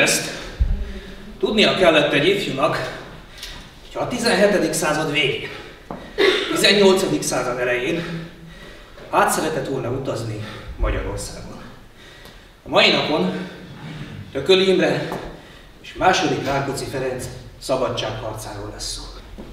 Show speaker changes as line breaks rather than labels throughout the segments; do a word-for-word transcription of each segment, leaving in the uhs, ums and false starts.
Mindezt tudnia kellett egy ifjúnak, hogy a tizenhetedik század végén, tizennyolcadik század elején át szeretett volna utazni Magyarországon. A mai napon Tököli Imre és második Rákóczi Ferenc szabadságharcáról lesz szó.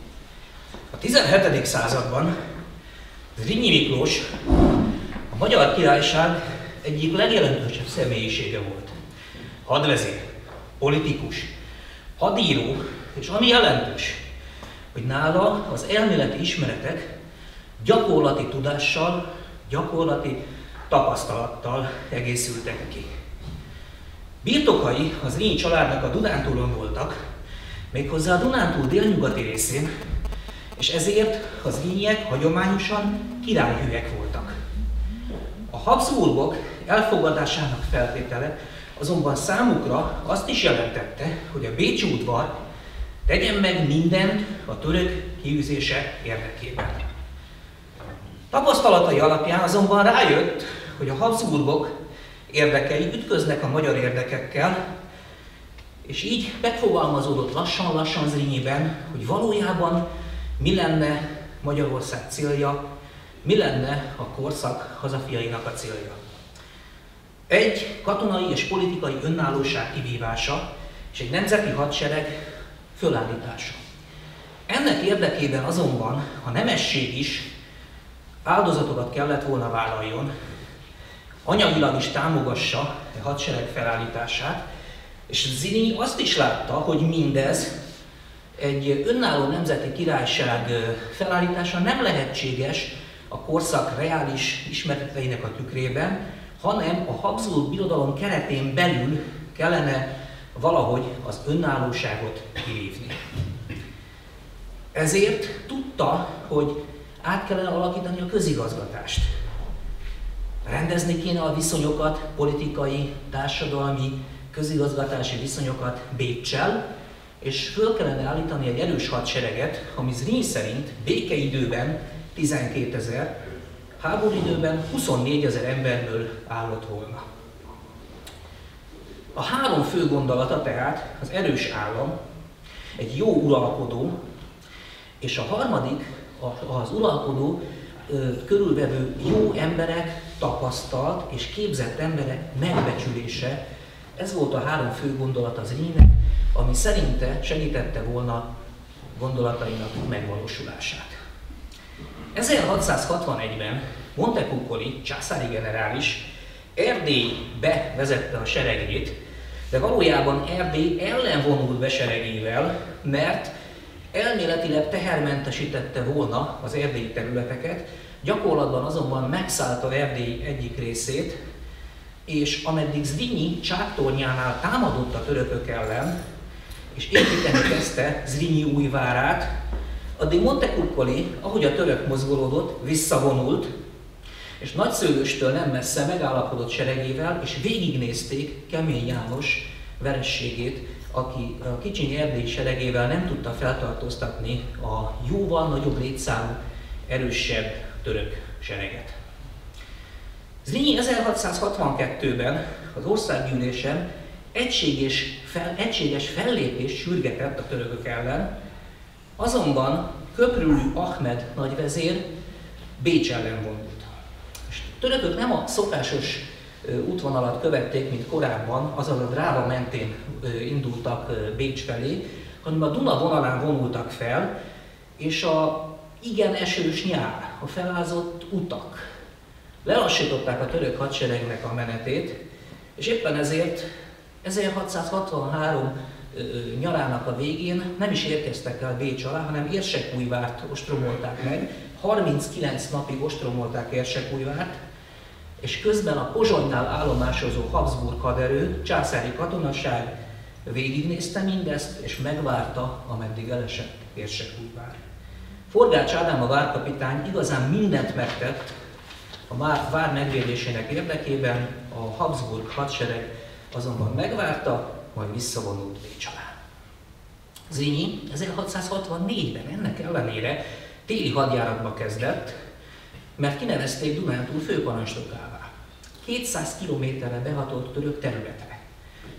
A tizenhetedik században Zrínyi Miklós a Magyar Királyság egyik legjelentősebb személyisége volt. Hadvezér, politikus, hadíró, és ami jelentős, hogy nála az elméleti ismeretek gyakorlati tudással, gyakorlati tapasztalattal egészültek ki. Birtokai az Zrínyi családnak a Dunántúlon voltak, méghozzá a Dunántúl délnyugati részén, és ezért a zrínyiek hagyományosan királyhűek voltak. A Habsburgok elfogadásának feltétele azonban számukra azt is jelentette, hogy a bécsi udvar tegyen meg mindent a török kiűzése érdekében. Tapasztalatai alapján azonban rájött, hogy a Habsburgok érdekei ütköznek a magyar érdekekkel, és így megfogalmazódott lassan-lassan Zrínyiben, hogy valójában mi lenne Magyarország célja, mi lenne a korszak hazafiainak a célja. Egy katonai és politikai önállóság kivívása és egy nemzeti hadsereg fölállítása. Ennek érdekében azonban a nemesség is áldozatokat kellett volna vállaljon, anyagilag is támogassa a hadsereg felállítását, és Zrínyi azt is látta, hogy mindez egy önálló nemzeti királyság felállítása nem lehetséges a korszak reális ismereteinek a tükrében, hanem a Habsburg Birodalom keretén belül kellene valahogy az önállóságot kivívni. Ezért tudta, hogy át kellene alakítani a közigazgatást. Rendezni kéne a viszonyokat, politikai, társadalmi, közigazgatási viszonyokat Béccsel, és föl kellene állítani egy erős hadsereget, ami Zrínyi szerint békeidőben tizenkétezer, háborúidőben huszonnégyezer emberből állott volna. A három fő gondolata tehát az erős állam, egy jó uralkodó, és a harmadik az uralkodó körülvevő jó emberek, tapasztalt és képzett emberek megbecsülése. Ez volt a három fő gondolat az Zrínyinek, ami szerinte segítette volna gondolatainak megvalósulását. ezerhatszázhatvanegyben Montecuccoli császári generális Erdélybe vezette a seregét, de valójában Erdély ellen vonult be seregével, mert elméletileg tehermentesítette volna az erdélyi területeket, gyakorlatban azonban megszállta Erdély egyik részét, és ameddig Zrínyi Csáktornyánál támadott a törökök ellen, és építeni kezdte Zrínyi újvárát, addig Montecuccoli, ahogy a török mozgolódott, visszavonult, és Nagyszőlőstől nem messze megállapodott seregével, és végignézték Kemény János verességét, aki a kicsiny erdélyi seregével nem tudta feltartóztatni a jóval nagyobb létszámú, erősebb török sereget. Zrínyi ezerhatszázhatvankettőben az országgyűlésen egységes, fel, egységes fellépést sürgetett a törökök ellen, azonban Köprülü Ahmed nagyvezér Bécs ellen vonult. A törökök nem a szokásos útvonalat követték, mint korábban, azaz a Dráva mentén indultak Bécs felé, hanem a Duna vonalán vonultak fel, és a igen esős nyár, a felázott utak lelassították a török hadseregnek a menetét, és éppen ezért ezerhatszázhatvanhárom nyarának a végén nem is érkeztek el Bécs alá, hanem Érsekújvárt ostromolták meg, harminckilenc napig ostromolták Érsekújvárt, és közben a Pozsonynál állomásozó Habsburg haderő, császári katonaság végignézte mindezt, és megvárta, ameddig elesett Érsekújvár. Forgács Ádám, a várkapitány igazán mindent megtett a vár megvédésének érdekében, a Habsburg hadsereg azonban megvárta, majd visszavonult Bécs alá. Zrínyi ezerhatszázhatvannégyben ennek ellenére téli hadjáratba kezdett, mert kinevezték Dunántúl főparancsnokává. kétszáz kilométerre behatolt török területre.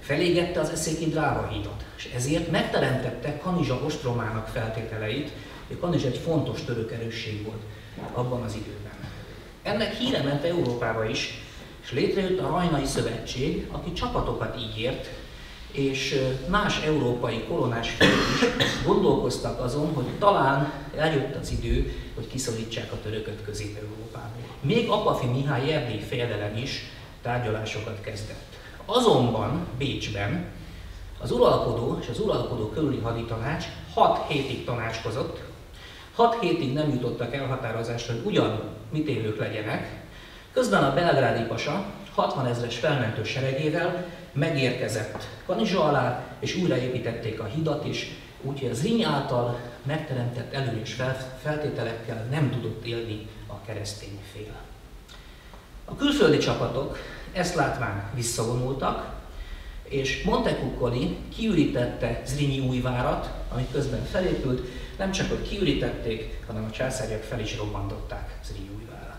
felégette az eszéki drágahídat, és ezért megteremtette Kanizsa ostromának feltételeit, hogy Kanizsa egy fontos török erősség volt abban az időben. Ennek híre ment Európába is, és létrejött a Rajnai Szövetség, aki csapatokat ígért, és más európai kolonás felé is gondolkoztak azon, hogy talán eljött az idő, hogy kiszorítsák a törököt Közép-Európából. Még Apafi Mihály erdélyi fejedelem is tárgyalásokat kezdett. Azonban Bécsben az uralkodó és az uralkodó körüli haditanács hat hétig tanácskozott, hat hétig nem jutottak elhatározásra, hogy ugyan mit élők legyenek. Közben a belgrádi pasa hatvanezres felmentő seregével megérkezett Kanizsa alá, és újraépítették a hidat is, úgyhogy az Zrínyi által megteremtett előnyös feltételekkel nem tudott élni a keresztény fél. A külföldi csapatok ezt látván visszavonultak, és Montecuccoli kiürítette Zrínyi-Újvárat, ami közben felépült, nem csak hogy kiürítették, hanem a császáriak fel is robbantották Zrínyi-Újvárat.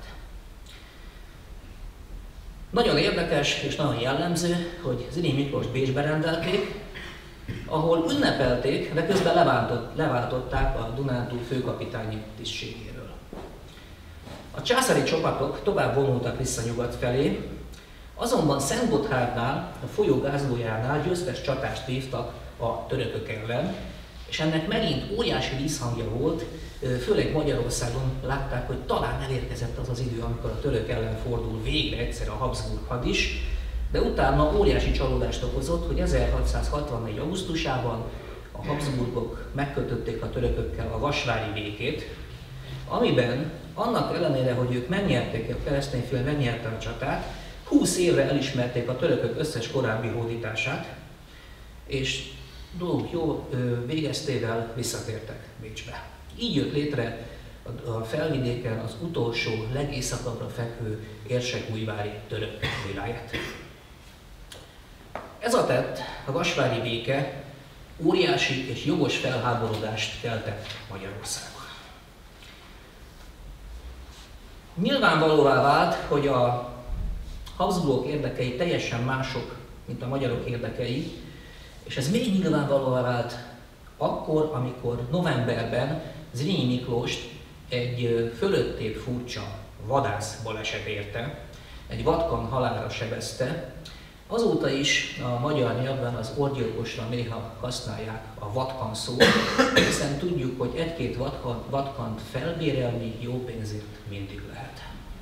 Nagyon érdekes és nagyon jellemző, hogy Zrínyi Miklóst Bécsbe rendelték, ahol ünnepelték, de közben leváltották a Dunántúl főkapitányi tisztségéről. A császári csapatok tovább vonultak vissza nyugat felé, azonban Szentgotthárdnál, a folyó gázlójánál győztes csatást vívtak a törökök ellen, és ennek megint óriási vízhangja volt, főleg Magyarországon látták, hogy talán elérkezett az az idő, amikor a török ellen fordul végre egyszer a Habsburg had is, de utána óriási csalódást okozott, hogy ezerhatszázhatvannégy. augusztusában a Habsburgok megkötötték a törökökkel a vasvári békét, amiben annak ellenére, hogy ők megnyerték, a keresztény fél megnyerte a csatát, húsz évre elismerték a törökök összes korábbi hódítását, és dolguk jó végeztével visszatértek Bécsbe. Így jött létre a felvidéken az utolsó, legészakabbra fekvő érsekújvári török viláját. Ez a tett, a vasvári béke óriási és jogos felháborodást keltett Magyarországon. Nyilvánvalóvá vált, hogy a Habsburgok érdekei teljesen mások, mint a magyarok érdekei, és ez még nyilvánvalóvá vált akkor, amikor novemberben Zrínyi Miklóst egy fölöttébb furcsa vadász baleset érte, egy vatkan halálra sebezte. Azóta is a magyar nyelvben az orgyilkosra néha használják a vatkan szót, hiszen tudjuk, hogy egy-két vatkan, vatkant felbérelni jó pénzért mindig lehet.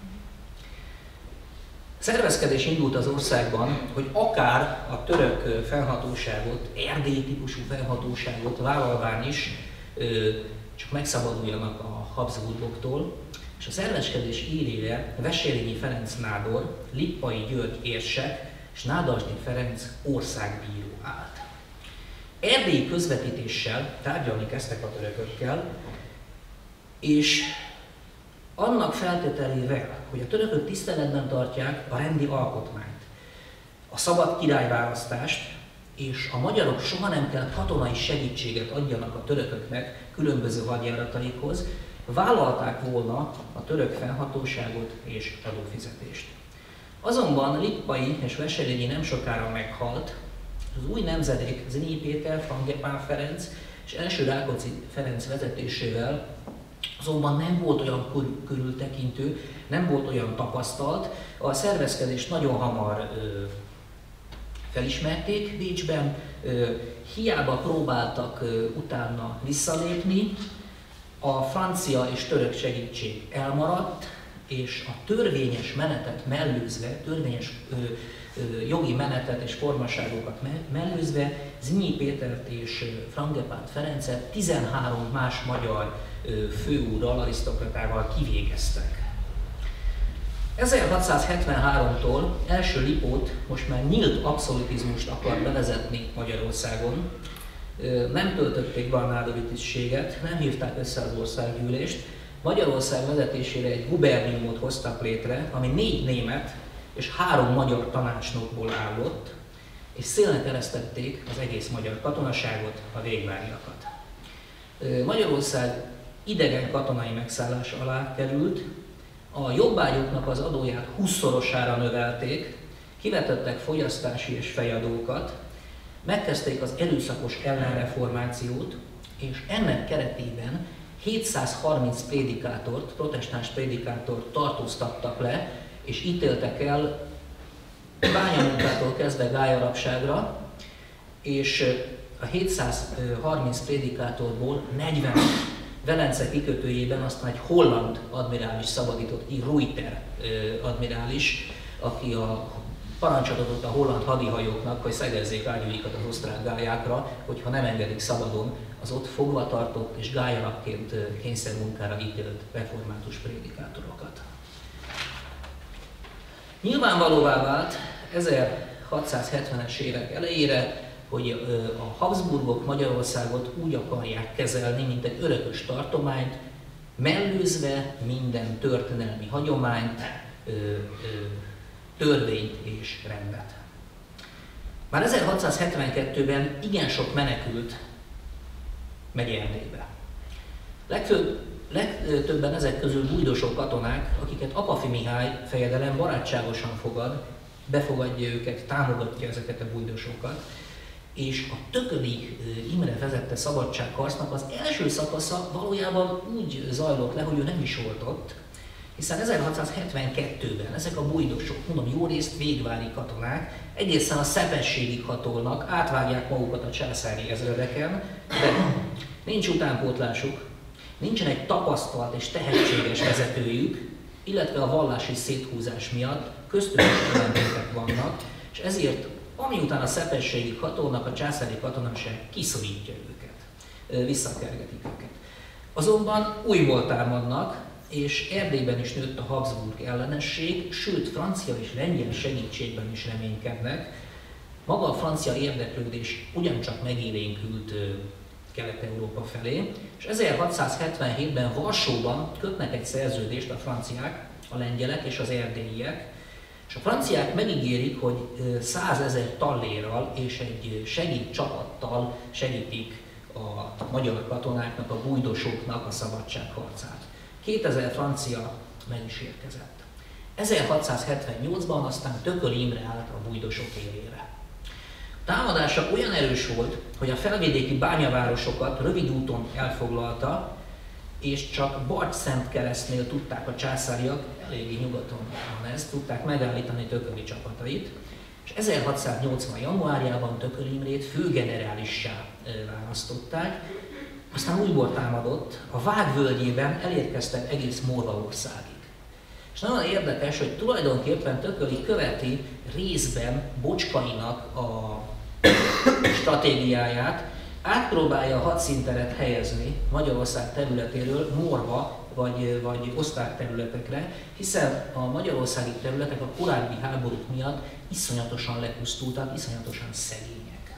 Szervezkedés indult az országban, hogy akár a török felhatóságot, erdélyi típusú felhatóságot vállalván is csak megszabaduljanak a Habsburgoktól, és a szervezkedés élére Veselényi Ferenc nádor, Lippai György érsek és Nádasdy Ferenc országbíró állt. Erdélyi közvetítéssel tárgyalni kezdtek a törökökkel, és annak feltételével, hogy a törökök tiszteletben tartják a rendi alkotmányt, a szabad királyválasztást, és a magyarok soha nem kell katonai segítséget adjanak a törököknek különböző hadjárataikhoz, vállalták volna a török fennhatóságot és adófizetést. Azonban Lippai és Veselényi nem sokára meghalt, az új nemzedék Zrínyi Péter, Frangepán Ferenc és első Rákóczi Ferenc vezetésével azonban nem volt olyan körültekintő, nem volt olyan tapasztalt, a szervezkedést nagyon hamar ö, felismerték Bécsben, ö, hiába próbáltak ö, utána visszalépni, a francia és török segítség elmaradt, és a törvényes menetet mellőzve, törvényes ö, ö, jogi menetet és formaságokat me mellőzve Zrínyi Pétert és Frangepán Ferencet tizenhárom más magyar ö, főúrral, arisztokratával kivégeztek. ezerhatszázhetvenháromtól első Lipót most már nyílt abszolutizmust akar bevezetni Magyarországon. Nem töltötték be a nádori tisztséget, nem hívták össze az országgyűlést. Magyarország vezetésére egy guberniumot hoztak létre, ami négy német és három magyar tanácsnokból állott, és szélnek eresztették az egész magyar katonaságot, a végváriakat. Magyarország idegen katonai megszállás alá került, a jobbágyoknak az adóját húszszorosára növelték, kivetettek fogyasztási és fejadókat, megkezdték az erőszakos ellenreformációt, és ennek keretében hétszázharminc prédikátort, protestáns prédikátort tartóztattak le, és ítéltek el bányamunkától kezdve gályarabságra, és a hétszázharminc prédikátorból negyven Velence kikötőjében aztán egy holland admirális szabadított ki, Ruyter admirális, aki a parancsot adott a holland hadihajóknak, hogy szegezzék ágyúikat az osztrák gályákra, hogyha nem engedik szabadon az ott fogvatartott és gályalapként kényszermunkára ítélt református prédikátorokat. Nyilvánvalóvá vált ezerhatszázhetvenes évek elejére, hogy a Habsburgok Magyarországot úgy akarják kezelni, mint egy örökös tartományt, mellőzve minden történelmi hagyományt, törvényt és rendet. Már ezerhatszázhetvenkettőben igen sok menekült megy Erdélybe. Legfőbb, legtöbben ezek közül bújdosó katonák, akiket Apafi Mihály fejedelem barátságosan fogad, befogadja őket, támogatja ezeket a bújdosókat, és a Tököli Imre vezette szabadságharcnak az első szakasza valójában úgy zajlott le, hogy ő nem is volt ott, hiszen ezerhatszázhetvenkettőben ezek a bújdosok, mondom, jó részt végvári katonák, egészen a Szepességig hatolnak, átvágják magukat a császári ezredeken, de nincs utánpótlásuk, nincsen egy tapasztalt és tehetséges vezetőjük, illetve a vallási széthúzás miatt köztük is ellentétek vannak, és ezért amiután a Szepességig hatolnak, a császári katonaság kiszorítja őket, visszakergetik őket. Azonban újból támadnak, és Erdélyben is nőtt a Habsburg ellenesség, sőt francia és lengyel segítségben is reménykednek. Maga a francia érdeklődés ugyancsak megélénkült Kelet-Európa felé, és ezerhatszázhetvenhétben Varsóban kötnek egy szerződést a franciák, a lengyelek és az erdélyiek, és a franciák megígérik, hogy százezer tallérral és egy segédcsapattal segítik a magyar katonáknak, a bújdosóknak a szabadságharcát. kétezer francia meg is érkezett. ezerhatszázhetvennyolcban aztán Tököli Imre állt a bújdosok élére. A támadása olyan erős volt, hogy a felvidéki bányavárosokat rövid úton elfoglalta, és csak Barcs-Szentkeresztnél tudták a császáriak, eléggé nyugaton van ez, tudták megállítani Tököli csapatait, és ezerhatszáznyolcvan. januárjában Tököli Imrét főgenerálissá választották, aztán újból támadott, a Vág völgyében elérkeztek egész Morvaországig. És nagyon érdekes, hogy tulajdonképpen Tököli követi részben Bocskainak a stratégiáját, átpróbálja a hadszínteret helyezni Magyarország területéről Morva vagy, vagy osztrák területekre, hiszen a magyarországi területek a korábbi háborúk miatt iszonyatosan lepusztultak, iszonyatosan szegények.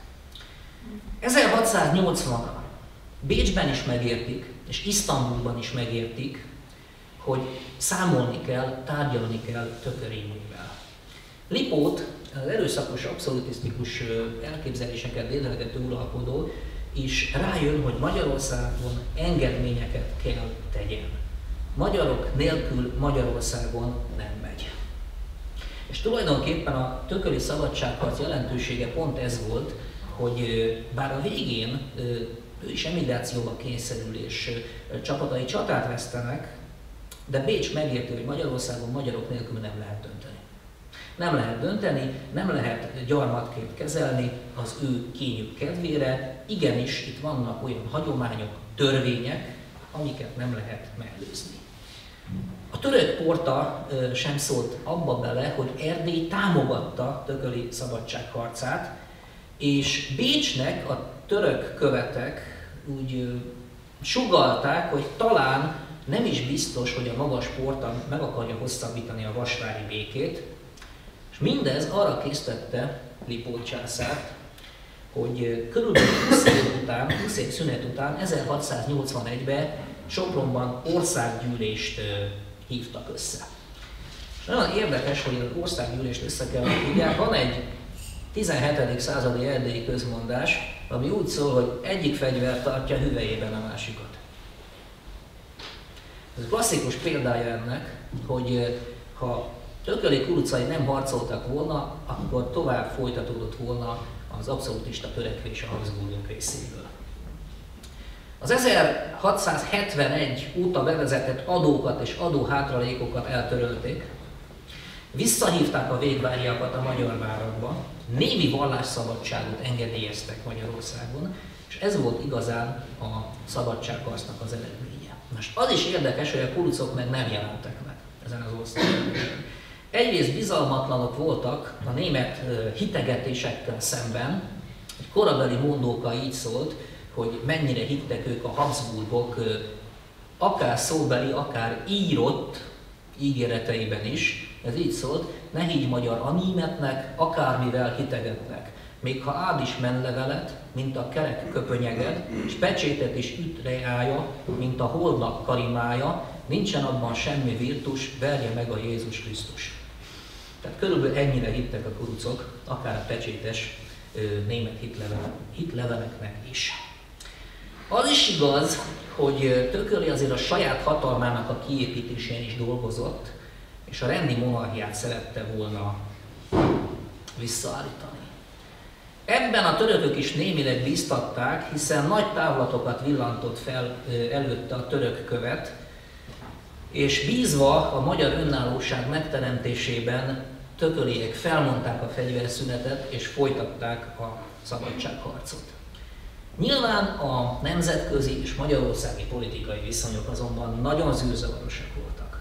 ezerhatszáznyolcvanra Bécsben is megértik, és Isztambulban is megértik, hogy számolni kell, tárgyalni kell Tököli Imrével. Lipót, az erőszakos, abszolutisztikus elképzeléseket dédelgető uralkodó is rájön, hogy Magyarországon engedményeket kell tegyen. Magyarok nélkül Magyarországon nem megy. És tulajdonképpen a tököli szabadságharc jelentősége pont ez volt, hogy bár a végén ő is emigrációba kényszerül és csapatai csatát vesztenek, de Bécs megérti, hogy Magyarországon magyarok nélkül nem lehet dönteni. Nem lehet dönteni, nem lehet gyarmatként kezelni az ő kényük kedvére. Igenis, itt vannak olyan hagyományok, törvények, amiket nem lehet mellőzni. A török porta sem szólt abba bele, hogy Erdély támogatta Tököli szabadságharcát, és Bécsnek a török követek úgy sugallták, hogy talán nem is biztos, hogy a magas porta meg akarja hosszabbítani a vasvári békét, és mindez arra késztette Lipót császárt, hogy körülbelül húsz év után, húsz év szünet után, ezerhatszáznyolcvanegyben Sopronban országgyűlést hívtak össze. És nagyon érdekes, hogy az országgyűlést össze kell hívják. Van egy tizenhetedik századi erdélyi közmondás, ami úgy szól, hogy egyik fegyver tartja hüvelyében a másikat. Ez a klasszikus példája ennek, hogy ha Tököli kurucai nem harcoltak volna, akkor tovább folytatódott volna a az abszolutista törekvés a Habsburgok részéről. Az ezerhatszázhetvenegy óta bevezetett adókat és adóhátralékokat eltörölték, visszahívták a végváriakat a magyar várakba, némi vallásszabadságot engedélyeztek Magyarországon, és ez volt igazán a szabadságharcnak az eredménye. Most az is érdekes, hogy a kurucok meg nem jelentek meg ezen az országon. Egyrészt bizalmatlanok voltak a német hitegetésekkel szemben, egy korabeli mondóka így szólt, hogy mennyire hittek ők a Habsburgok akár szóbeli, akár írott ígéreteiben is. Ez így szólt: ne higgy magyar a németnek, akármivel hitegetnek. Még ha áld is menlevelet, mint a kerek köpönyeged, és pecsétet is ütreája, mint a holdnak karimája, nincsen abban semmi virtus, verje meg a Jézus Krisztus. Tehát körülbelül ennyire hittek a kurucok, akár a pecsétes ö, német hitlevelek, hitleveleknek is. Az is igaz, hogy Thököly azért a saját hatalmának a kiépítésén is dolgozott, és a rendi monarchiát szerette volna visszaállítani. Ebben a törökök is némileg bíztatták, hiszen nagy távlatokat villantott fel előtte a török követ, és bízva a magyar önállóság megteremtésében Thökölyek felmondták a fegyverszünetet és folytatták a szabadságharcot. Nyilván a nemzetközi és magyarországi politikai viszonyok azonban nagyon zűrzavarosak voltak.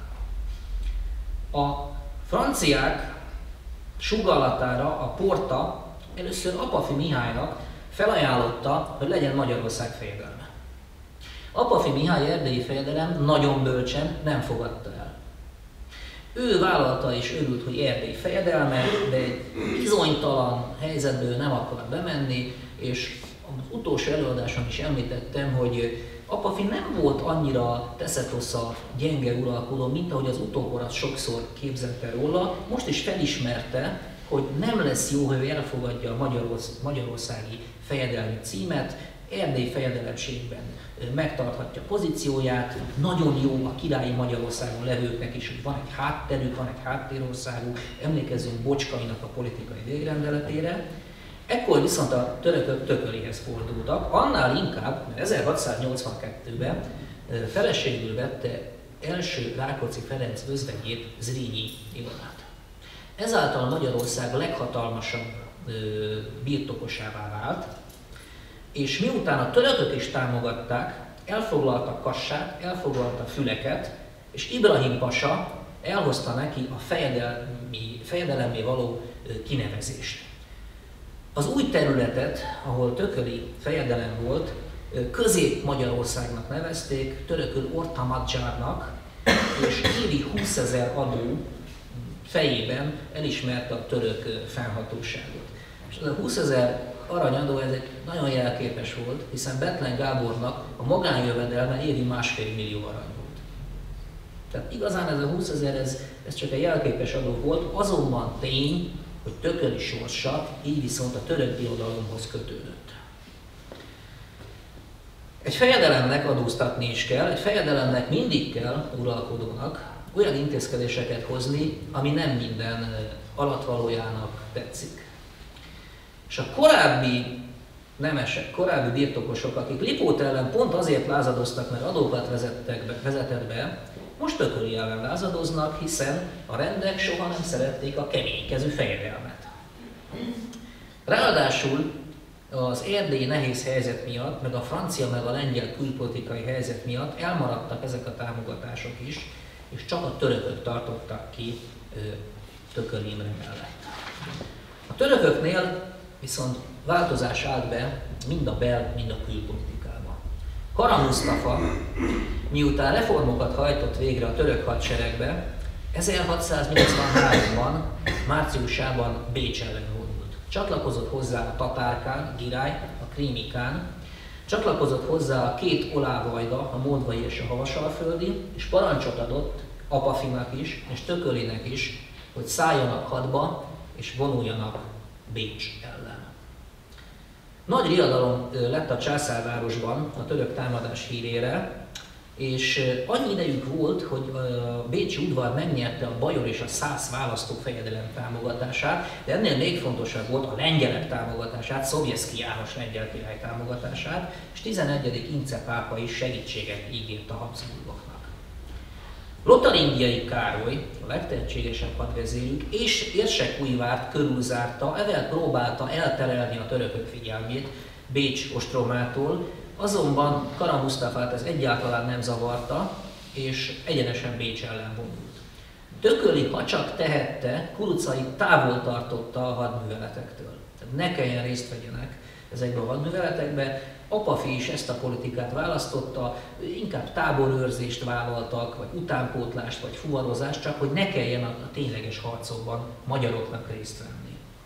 A franciák sugallatára a Porta először Apafi Mihálynak felajánlotta, hogy legyen Magyarország fejedelme. Apafi Mihály erdélyi fejedelem nagyon bölcsen nem fogadta el. Ő vállalta és örült, hogy Erdély fejedelme, de egy bizonytalan helyzetből nem akar bemenni, és az utolsó előadáson is említettem, hogy Apafi nem volt annyira teszetosza, gyenge uralkodó, mint ahogy az utókor azt sokszor képzelte róla. Most is felismerte, hogy nem lesz jó, hogy elfogadja a Magyarorsz- magyarországi fejedelmi címet, Erdély fejedelemségben megtarthatja pozícióját, nagyon jó a királyi Magyarországon levőknek is, hogy van egy hátterük, van egy háttérországuk, emlékezzünk Bocskainak a politikai végrendeletére. Ekkor viszont a törökök Thökölyhez fordultak, annál inkább, mert ezerhatszáznyolcvankettőben feleségül vette első Rákóczi Ferenc özvegyét, Zrínyi Ilonát. Ezáltal Magyarország leghatalmasabb birtokosává vált, és miután a törökök is támogatták, elfoglalta Kassát, elfoglalta Füleket, és Ibrahim pasa elhozta neki a fejedelmi, fejedelemmé való kinevezést. Az új területet, ahol Thököly fejedelem volt, Közép-Magyarországnak nevezték, törökül Orta-Madzsárnak, és évi húszezer adó fejében elismerte a török fennhatóságot. És ez a húszezer aranyadó, ez egy nagyon jelképes volt, hiszen Bethlen Gábornak a magánjövedelme évi másfél millió arany volt. Tehát igazán ez a húszezer, ez, ez csak egy jelképes adó volt, azonban tény, hogy Thököly sorsa így viszont a török birodalomhoz kötődött. Egy fejedelemnek adóztatni is kell, egy fejedelemnek mindig kell uralkodónak olyan intézkedéseket hozni, ami nem minden alatvalójának tetszik. És a korábbi nemesek, korábbi birtokosok, akik Lipót ellen pont azért lázadoztak, mert adókat vezettek be, vezetett be, most Thököly ellen lázadoznak, hiszen a rendek soha nem szerették a keménykezű fejedelmet. Ráadásul az erdélyi nehéz helyzet miatt, meg a francia, meg a lengyel külpolitikai helyzet miatt elmaradtak ezek a támogatások is, és csak a törökök tartottak ki Thököly Imre mellett. A törököknél viszont változás állt be mind a bel, mind a külpolitikában. Kara Musztafa, miután reformokat hajtott végre a török hadseregbe, ezerhatszáznyolcvanháromban márciusában Bécs ellen vonult. Csatlakozott hozzá a tatárkán, Girály, a krími kán, csatlakozott hozzá a két olávajda, a moldvai és a havasalföldi, és parancsot adott Apafinak is, és Thökölynek is, hogy szálljanak hadba, és vonuljanak Bécs ellen. Nagy riadalom lett a császárvárosban a török támadás hírére, És annyi idejük volt, hogy a bécsi udvar megnyerte a bajor és a szász választófejedelem támogatását, de ennél még fontosabb volt a lengyelek támogatását, Sobieski János lengyel király támogatását, és tizenegyedik Ince pápa is segítséget ígért a Habsburgoknak. Lotaringiai Károly, a legtehetségesebb hadvezérük, és Érsekújvárt körülzárta, ezzel próbálta elterelni a törökök figyelmét Bécs ostromától, azonban Kara Mustafát ez egyáltalán nem zavarta, és egyenesen Bécs ellen vonult. Tököli, ha csak tehette, kurucait távol tartotta a hadműveletektől. Tehát ne kelljen részt vegyenek ezekbe a hadműveletekbe. Apafi is ezt a politikát választotta, inkább táborőrzést vállaltak, vagy utánpótlást, vagy fuvarozást, csak hogy ne kelljen a, a tényleges harcokban magyaroknak részt venni.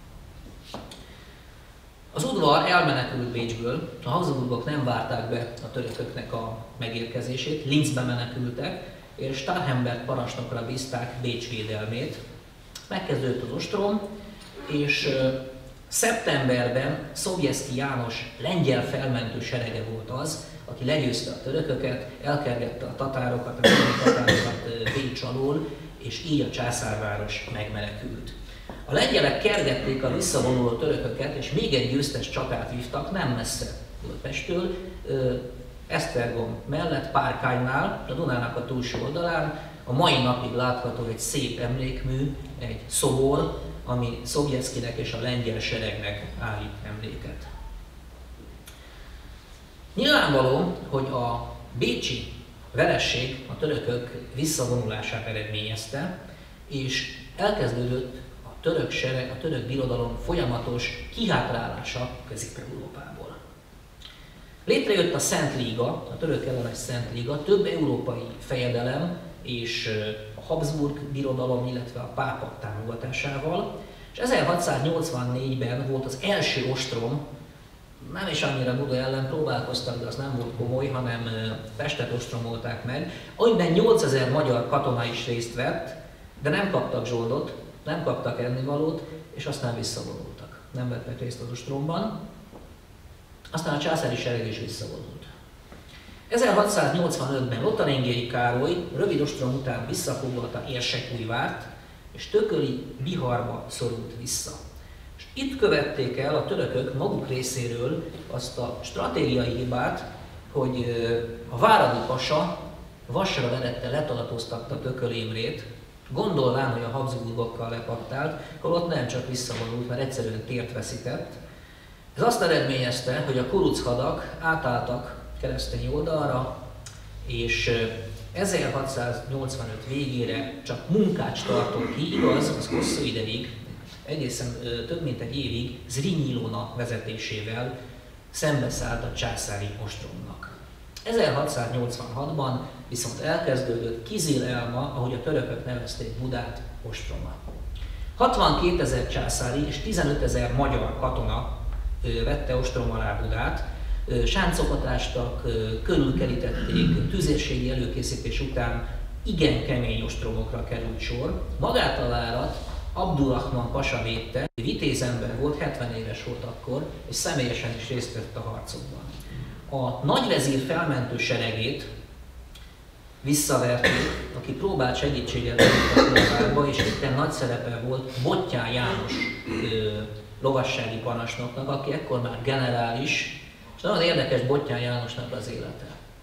Az udvar elmenekült Bécsből, a Habsburgok nem várták be a törököknek a megérkezését, Linzbe menekültek, és Starhemberg parancsnokra bízták Bécs védelmét. Megkezdődött az ostrom, és szeptemberben Sobieski János lengyel felmentő serege volt az, aki legyőzte a törököket, elkergette a tatárokat, a tatárokat Bécs alól, és így a császárváros megmenekült. A lengyelek kergették a visszavonuló törököket, és még egy győztes csatát vívtak, nem messze Budapesttől, Esztergom mellett, Párkánynál, a Dunának a túlsó oldalán. A mai napig látható egy szép emlékmű, egy szobor, ami Sobieskinek és a lengyel seregnek állít emléket. Nyilvánvaló, hogy a bécsi veresség a törökök visszavonulását eredményezte, és elkezdődött a török sereg, a török birodalom folyamatos kihátrálása Közép-Európából. Létrejött a Szent Liga, a török ellenes Szent Liga, több európai fejedelem és a Habsburg birodalom, illetve a pápa támogatásával, és ezerhatszáznyolcvannégyben volt az első ostrom, nem is annyira Buda ellen próbálkoztak, de az nem volt komoly, hanem Pestet ostromolták meg, amiben nyolcezer magyar katona is részt vett, de nem kaptak zsoldot, nem kaptak ennivalót, és aztán visszavonultak. Nem vettek részt az ostromban. Aztán a császári sereg is visszavonult. ezerhatszáznyolcvanötben Lotaringiai Károly rövid ostrom után visszafoglalta Érsekújvárt, és Tököli Biharba szorult vissza. És itt követték el a törökök maguk részéről azt a stratégiai hibát, hogy a váradi pasa vasra vedette, letartóztatta Tököl Imrét, gondolván, hogy a Habsburgokkal lepaktált, holott nem, csak visszavonult, mert egyszerűen tért veszített. Ez azt eredményezte, hogy a kuruc hadak átálltak keresztény oldalra, és ezerhatszáznyolcvanöt végére csak Munkács tartott ki, igaz, az hosszú ideig, egészen több mint egy évig Zrínyi Ilona vezetésével szembeszállt a császári ostromnak. ezerhatszáznyolcvanhatban viszont elkezdődött Kizil Elma, ahogy a törökök nevezték Budát, ostroma. hatvankétezer császári és tizenötezer magyar katona vette ostrom alá Budát, sáncokat ástak, körülkerítették, tüzérségi előkészítés után igen kemény ostromokra került sor. Magát a várat Abdurrahman pasa védte, vitézember volt, hetven éves volt akkor, és személyesen is részt vett a harcokban. A nagyvezír felmentő seregét visszaverték, aki próbált segítséget adni a várba, és itt nagy szerepe volt Bottyán János ö, lovassági parancsnoknak, aki ekkor már generális, és nagyon érdekes Bottyán Jánosnak az élete.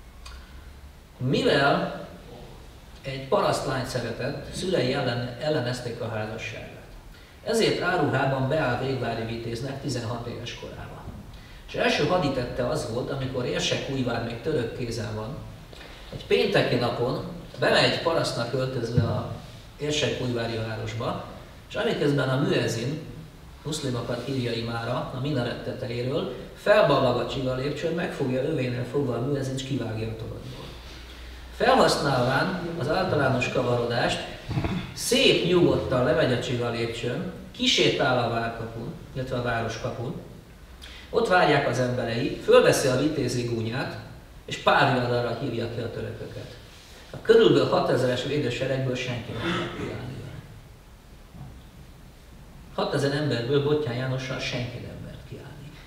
Mivel egy parasztlányt szeretett, szülei ellen, ellenezték a házasságát. Ezért áruhában beáll végvári vitéznek tizenhat éves korában. És első haditette az volt, amikor Érsekújvár még török kézen van, egy pénteki napon bemegy parasztnak öltözve a Érsekújvári városba, és amiközben a müezin, muszlimokat hívja imára a minaret tetejéről, felballag a csigalépcsőn, megfogja övénél fogva a müezin, és kivágja a torodból. Felhasználván az általános kavarodást, szép nyugodtan lemegy a csigalépcsőn, kisétál a várkapun, illetve a városkapun, ott várják az emberei, fölveszi a vitézi gúnyát, és párviadalra hívja ki a törököket. A körülbelül hatezeres védőseregből senki nem tudja kiállni. hatezer emberből Bottyán Jánossal senki nem mert kiállni.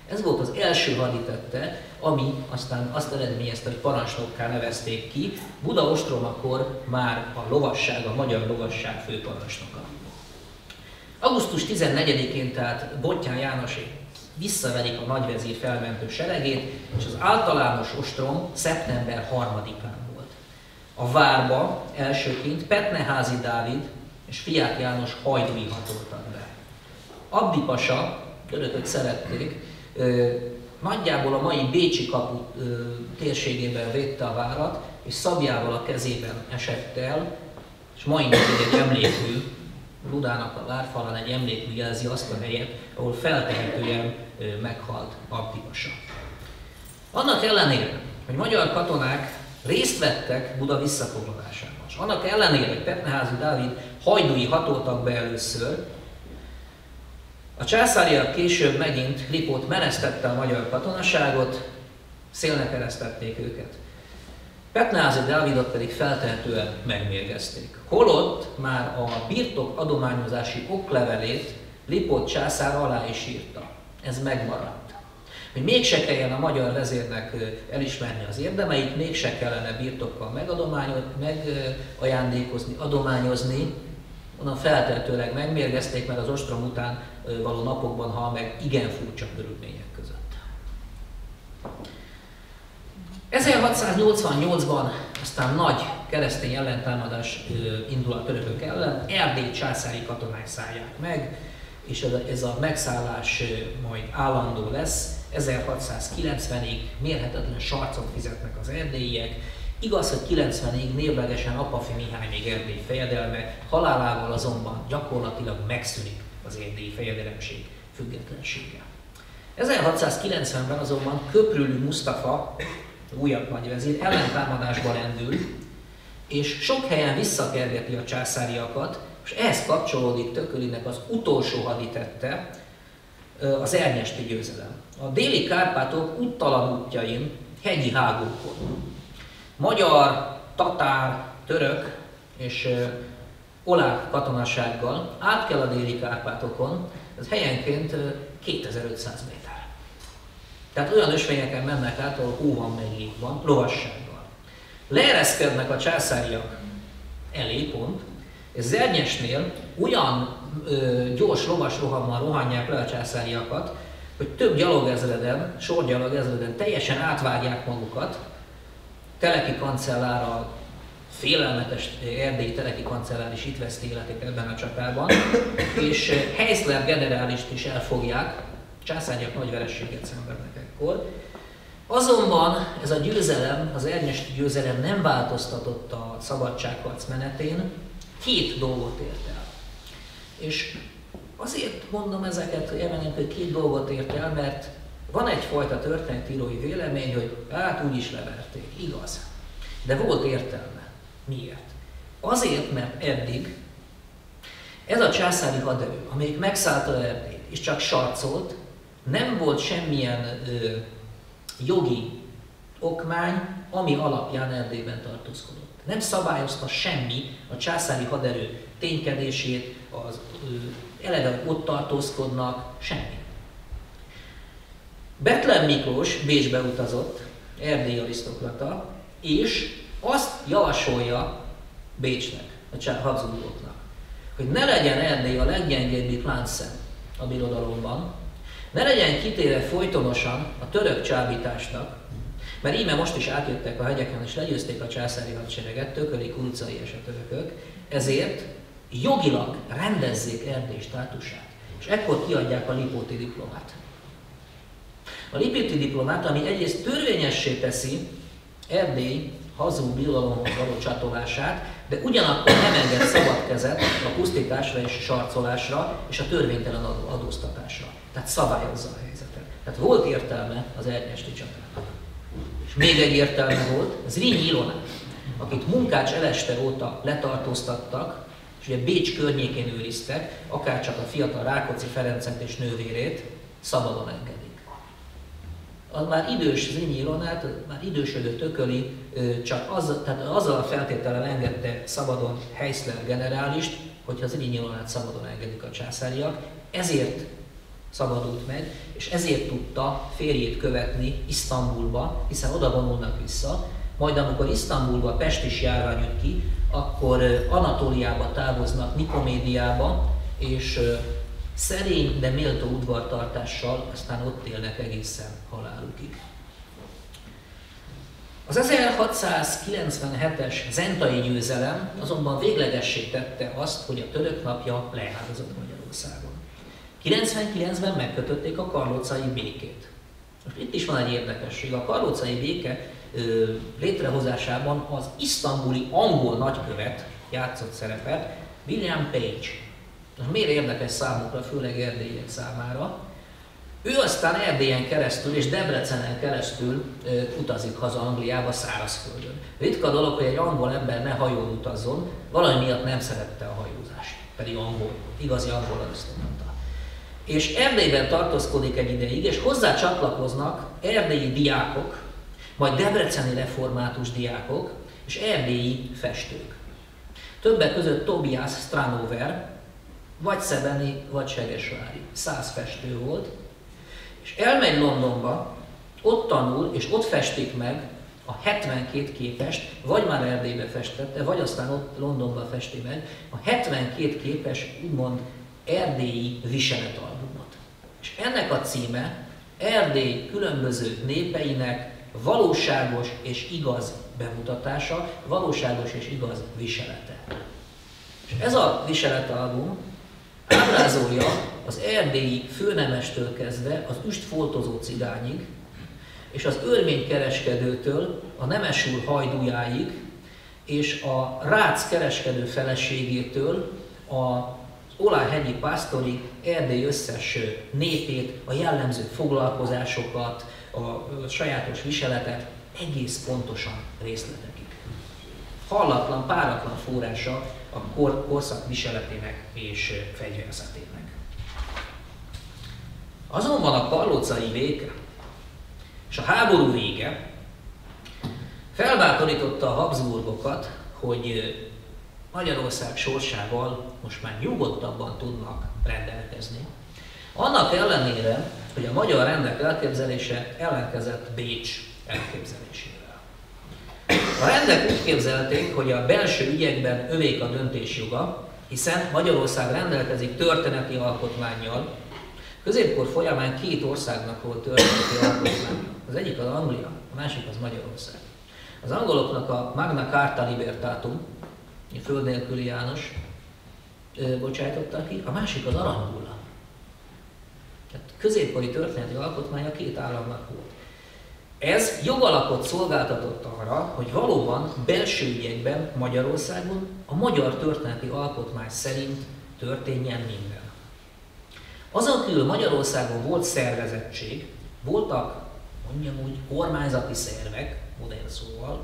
Ez volt az első haditette, ami aztán azt eredményezte, hogy parancsnokká nevezték ki. Buda ostrom akkor már a lovasság, a magyar lovasság főparancsnoka. augusztus tizennegyedikén tehát Bottyán Jánosék visszaverik a nagyvezír felmentő seregét, és az általános ostrom szeptember harmadikán volt. A várba elsőként Petneházy Dávid és Fiák János hajdúi hatoltak be. Abdi pasa, törökök szerették, nagyjából a mai Bécsi kapu térségében védte a várat, és szabjával a kezében esett el, és mai napig egy emlékmű, Ludának a várfalán egy emlékmű jelzi azt a helyet, ahol feltehetően meghalt Abdi pasa. Annak ellenére, hogy magyar katonák részt vettek Buda visszafoglalásában, és annak ellenére, hogy Petneházy Dávid hajdúi hatoltak be először, a császáriak később megint Lipót menesztette a magyar katonaságot, szélnek eresztették őket. Petneházy Dávidot pedig feltehetően megmérgezték. Holott már a birtok adományozási oklevelét Lipót császár alá is írta. Ez megmaradt. Hogy mégse kelljen a magyar vezérnek elismerni az érdemeit, mégse kellene birtokkal megajándékozni, adományozni, onnan feltehetőleg megmérgezték, mert az ostrom után való napokban hal meg igen furcsa körülmények között. ezerhatszáznyolcvannyolcban aztán nagy keresztény ellentámadás indul a törökök ellen, Erdély császári katonák szállják meg, és ez a megszállás majd állandó lesz. ezerhatszázkilencvenig mérhetetlen sarcot fizetnek az erdélyiek. Igaz, hogy kilencvenig névlegesen Apafi Mihály még Erdély fejedelme, halálával azonban gyakorlatilag megszűnik az erdélyi fejedelemség függetlensége. ezerhatszázkilencvenben azonban Köprülü Musztafa, újabb nagyvezír, ellentámadásba lendül, és sok helyen visszakergeti a császáriakat, és ehhez kapcsolódik Tökölinek az utolsó haditette, az ernyesti győzelem. A déli Kárpátok úttalan útjain, hegyi hágókon, magyar, tatár, török és olák katonasággal át kell a déli Kárpátokon, ez helyenként kétezer-ötszáz méter. Tehát olyan ösvényeken mennek át, ahol hó van, meg jég van, lovassággal. Leereszkednek a császáriak elé, pont, és Zernyesnél olyan ö, gyors lovas rohammal rohanják le a császáriakat, hogy több gyalogezreden, sorgyalogezreden teljesen átvágják magukat. Teleki kancellár, a félelmetes erdélyi Teleki kancellár is itt veszti életét ebben a csatában, és Heisler generálist is elfogják, császáriak nagy vereséget szenvednek ekkor. Azonban ez a győzelem, az ernyesti győzelem nem változtatott a szabadságharc menetén, két dolgot ért el. És azért mondom ezeket, hogy emelem, hogy két dolgot ért el, mert van egyfajta történetírói vélemény, hogy hát úgyis leverték, igaz. De volt értelme. Miért? Azért, mert eddig ez a császári haderő, amelyik megszállta Erdélyt és csak sarcolt, nem volt semmilyen ö, jogi okmány, ami alapján Erdélyben tartózkodott. Nem szabályozta semmi a császári haderő ténykedését, az ö, eleve ott tartózkodnak, semmi. Bethlen Miklós Bécsbe utazott, erdélyi arisztokrata, és azt javasolja Bécsnek, a Habsburgoknak, hogy ne legyen Erdély a leggyengébbik láncszem a birodalomban, ne legyen kitéve folytonosan a török csábításnak, mert íme most is átjöttek a hegyeken és legyőzték a császári hadsereget, Tököli, Kuruczai és a törökök, ezért jogilag rendezzék Erdély státusát, és ekkor kiadják a lipóti diplomát. A lipóti diplomát, ami egyrészt törvényessé teszi Erdély hazug birodalomhoz való csatolását, de ugyanakkor nem enged szabad kezet a pusztításra és a sarcolásra és a törvénytelen adóztatásra. Tehát szabályozza a helyzetet. Tehát volt értelme az ernyesti csatának. És még egy értelme volt, Zrínyi Ilona, akit Munkács Eleste óta letartóztattak, és ugye Bécs környékén őriztek, akárcsak a fiatal Rákóczi Ferencet és nővérét szabadon engedik. Az már idős Zrínyi Ilonát, már idősödő Tököli, csak az, tehát azzal a feltétellel engedte szabadon Heisler generálist, hogyha Zrínyi Ilonát szabadon engedik a császáriak, ezért szabadult meg, és ezért tudta férjét követni Isztambulba, hiszen oda vonulnak vissza. Majd amikor Isztambulba pestis járvány jött ki, akkor Anatóliába távoznak, Nikomédiába, és szerény, de méltó udvartartással aztán ott élnek egészen halálukig. Az ezerhatszázkilencvenhetes zentai győzelem azonban véglegessé tette azt, hogy a török napja leágazott Magyarországon. kilencvenkilencben megkötötték a karlócai békét. Most itt is van egy érdekesség. A karlócai béke ö, létrehozásában az isztambuli angol nagykövet játszott szerepet, William Page. Most miért érdekes számukra, főleg erdélyiek számára? Ő aztán Erdélyen keresztül és Debrecenen keresztül ö, utazik haza Angliába szárazföldön. Ritka dolog, hogy egy angol ember ne hajón utazzon, valami miatt nem szerette a hajózást, pedig angol, igazi angol arisztokrata. És Erdélyben tartózkodik egy ideig, és hozzá csatlakoznak erdélyi diákok, majd debreceni református diákok és erdélyi festők. Többek között Tobias Stranover, vagy Szebeni, vagy Segesvári. Száz festő volt, és elmegy Londonba, ott tanul, és ott festik meg a hetvenkét képest, vagy már Erdélybe festette, vagy aztán ott Londonban festi meg a hetvenkét képes, úgymond erdélyi viseletalbumot. És ennek a címe Erdély különböző népeinek valóságos és igaz bemutatása, valóságos és igaz viselete. És ez a viseletalbum ábrázolja az erdélyi főnemestől kezdve az üstfoltozó cigányig, és az örménykereskedőtől a nemesúr hajdújáig, és a rác kereskedő feleségétől a Oláhegyi pásztori Erdély összes népét, a jellemző foglalkozásokat, a sajátos viseletet egész pontosan részletekig. Hallatlan, páratlan forrása a kor, korszak viseletének és fegyverzetének. Azonban a karlócai béke és a háború vége felbátorította a Habsburgokat, hogy Magyarország sorsával most már nyugodtabban tudnak rendelkezni. Annak ellenére, hogy a magyar rendek elképzelése ellenkezett Bécs elképzelésével. A rendek úgy képzelték, hogy a belső ügyekben övék a döntésjoga, hiszen Magyarország rendelkezik történeti alkotmánnyal. Középkor folyamán két országnak volt történeti alkotmánya. Az egyik az Anglia, a másik az Magyarország. Az angoloknak a Magna Carta Libertatum, a föld nélküli János bocsájtotta ki, a másik az Aranybulla. Tehát középkori történeti alkotmánya két államnak volt. Ez jogalapot szolgáltatott arra, hogy valóban belső ügyekben Magyarországon a magyar történeti alkotmány szerint történjen minden. Azon kívül Magyarországon volt szervezettség, voltak, mondjam úgy, kormányzati szervek, modern szóval,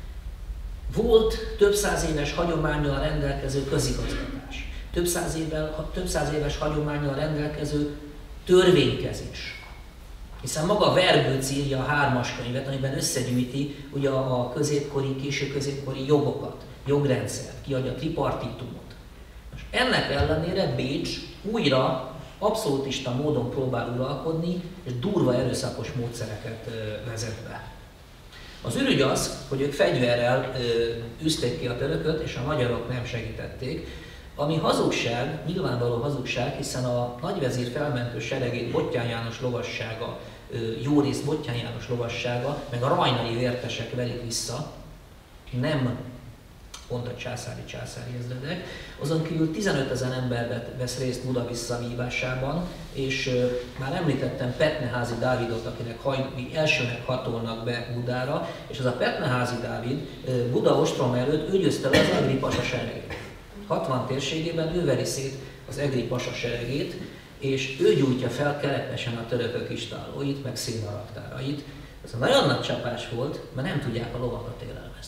volt több száz éves hagyománnyal rendelkező közigazgatás, több száz, évvel, több száz éves hagyománnyal rendelkező törvénykezés. Hiszen maga Verbőc írja a hármas könyvet, amiben összegyűjti ugye a középkori, késő középkori jogokat, jogrendszert, kiadja a tripartitumot. Most ennek ellenére Bécs újra abszolútista módon próbál uralkodni, és durva erőszakos módszereket vezet be. Az ürügy az, hogy ők fegyverrel üzték ki a törököt, és a magyarok nem segítették, ami hazugság, nyilvánvaló hazugság, hiszen a nagyvezír felmentő seregét Bottyán János lovassága, jó rész Bottyán János lovassága, meg a rajnai vértesek verik vissza, nem pont a császári-császári ezredek. Azon kívül tizenötezer ember vesz részt Buda visszavívásában, és uh, már említettem Petneházi Dávidot, akinek haj, elsőnek hatolnak be Budára, és az a Petneházi Dávid uh, Buda ostrom előtt ő győzte le az egri pasa seregét. hatvan térségében ő veri szét az egri pasa seregét, és ő gyújtja fel kelepesen a törökök istállóit, meg szénaraktárait. Ez a nagyon nagy csapás volt, mert nem tudják a lovakat élelmezni.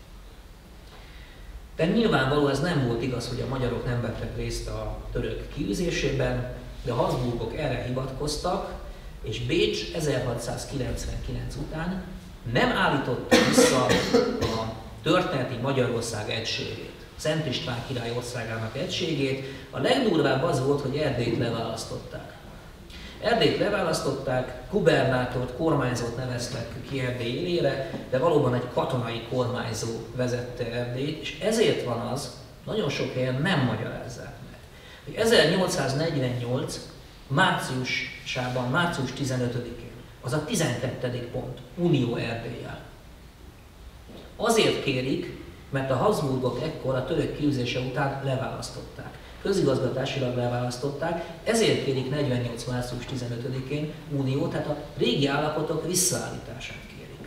De nyilvánvaló ez nem volt igaz, hogy a magyarok nem vettek részt a török kiűzésében, de a Habsburgok erre hivatkoztak, és Bécs ezerhatszázkilencvenkilenc után nem állította vissza a történeti Magyarország egységét, Szent István király országának egységét. A legdurvább az volt, hogy Erdélyt leválasztották. Erdélyt leválasztották, gubernátort, kormányzót neveztek ki Erdély élére, de valóban egy katonai kormányzó vezette Erdélyt, és ezért van az, nagyon sok helyen nem magyarázzák meg, hogy ezernyolcszáznegyvennyolc márciusában, március tizenötödikén, az a tizenkettedik pont, Unió Erdéllyel. Azért kérik, mert a Habsburgok ekkor a török kiűzése után leválasztották. Közigazgatásilag leválasztották, ezért kérik negyvennyolc március tizenötödikén Unió, tehát a régi állapotok visszaállítását kérik.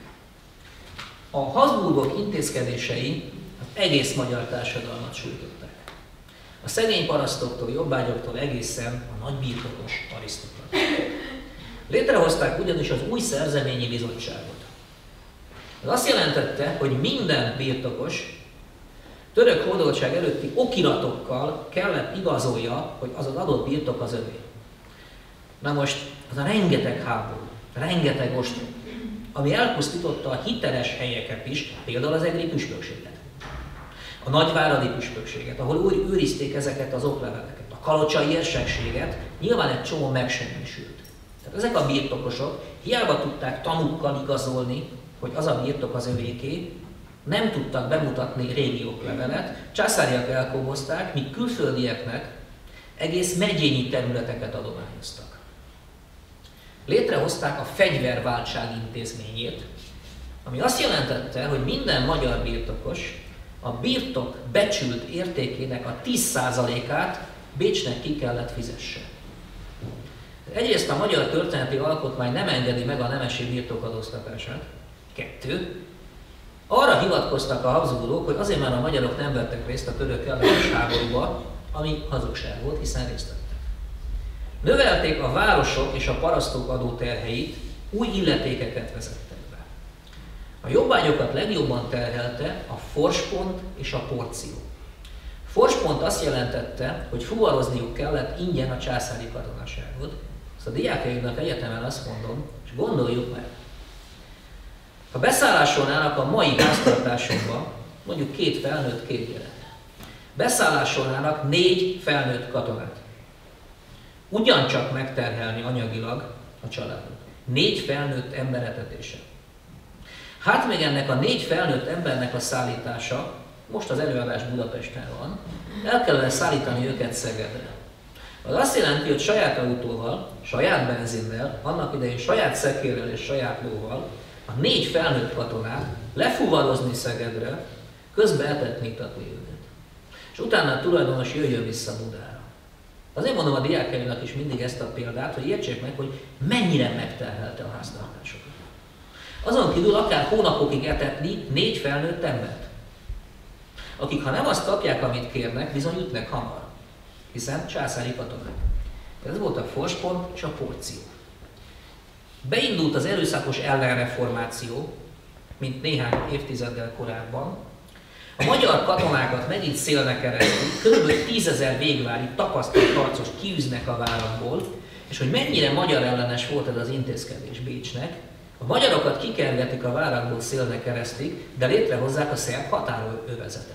A Habsburgok intézkedései az egész magyar társadalmat sújtották. A szegény parasztoktól, jobbágyoktól egészen a nagybirtokos arisztokratáig. Létrehozták ugyanis az új szerzeményi bizottságot. Ez azt jelentette, hogy minden birtokos török hódoltság előtti okiratokkal kellett igazolja, hogy az az adott birtok az övé. Na most az a rengeteg háború, rengeteg ostrom, ami elpusztította a hiteles helyeket is, például az egri püspökséget, a nagyváradi püspökséget, ahol úgy őrizték ezeket az okleveleket, a kalocsai érsekséget, nyilván egy csomó megsemmisült. Tehát ezek a birtokosok hiába tudták tanúkkal igazolni, hogy az a birtok az övéké, nem tudtak bemutatni régi oklevelet, császáriak elkobozták, míg külföldieknek egész megyényi területeket adományoztak. Létrehozták a fegyverváltság intézményét, ami azt jelentette, hogy minden magyar birtokos a birtok becsült értékének a tíz százalékát Bécsnek ki kellett fizesse. Egyrészt a magyar történeti alkotmány nem engedi meg a nemesi birtokadóztatását. Kettő. Arra hivatkoztak a Habsburgok, hogy azért már a magyarok nem vettek részt a török ellenes háborúba, ami hazugság volt, hiszen részt vettek. Növelték a városok és a parasztok adóterheit, új illetékeket vezettek be. A jobbágyokat legjobban terhelte a forspont és a porció. Forspont azt jelentette, hogy fuvarozniuk kellett ingyen a császári katonaságot. Ezt a diákjaimnak egyetemen azt mondom, és gondoljuk meg, ha beszállásolnának a mai háztartásokba, mondjuk két felnőtt, két gyerek, beszállásolnának négy felnőtt katonát, ugyancsak megterhelni anyagilag a családot. Négy felnőtt ember etetése. Hát még ennek a négy felnőtt embernek a szállítása, most az előadás Budapesten van, el kellene szállítani őket Szegedre. Az azt jelenti, hogy saját autóval, saját benzinnel, annak idején saját szekérrel és saját lóval a négy felnőtt katonát lefuvarozni Szegedre, közben etetni, itatni őket. És utána a tulajdonos jöjjön vissza Budára. Azért mondom a diákjaimnak is mindig ezt a példát, hogy értsék meg, hogy mennyire megterhelte a háztartásokat. Azon kívül akár hónapokig etetni négy felnőtt embert, akik ha nem azt kapják, amit kérnek, bizony ütnek hamar, hiszen császári katonák. Ez volt a forspont és a porció. Beindult az erőszakos ellenreformáció, mint néhány évtizeddel korábban. A magyar katonákat megint szélnek keresztül, kb. tízezer végvári tapasztalt harcos kiűznek a várakból, és hogy mennyire magyar ellenes volt ez az intézkedés Bécsnek, a magyarokat kikergetik a várakból szélnek keresztig, de létrehozzák a szerb határőrövezetet.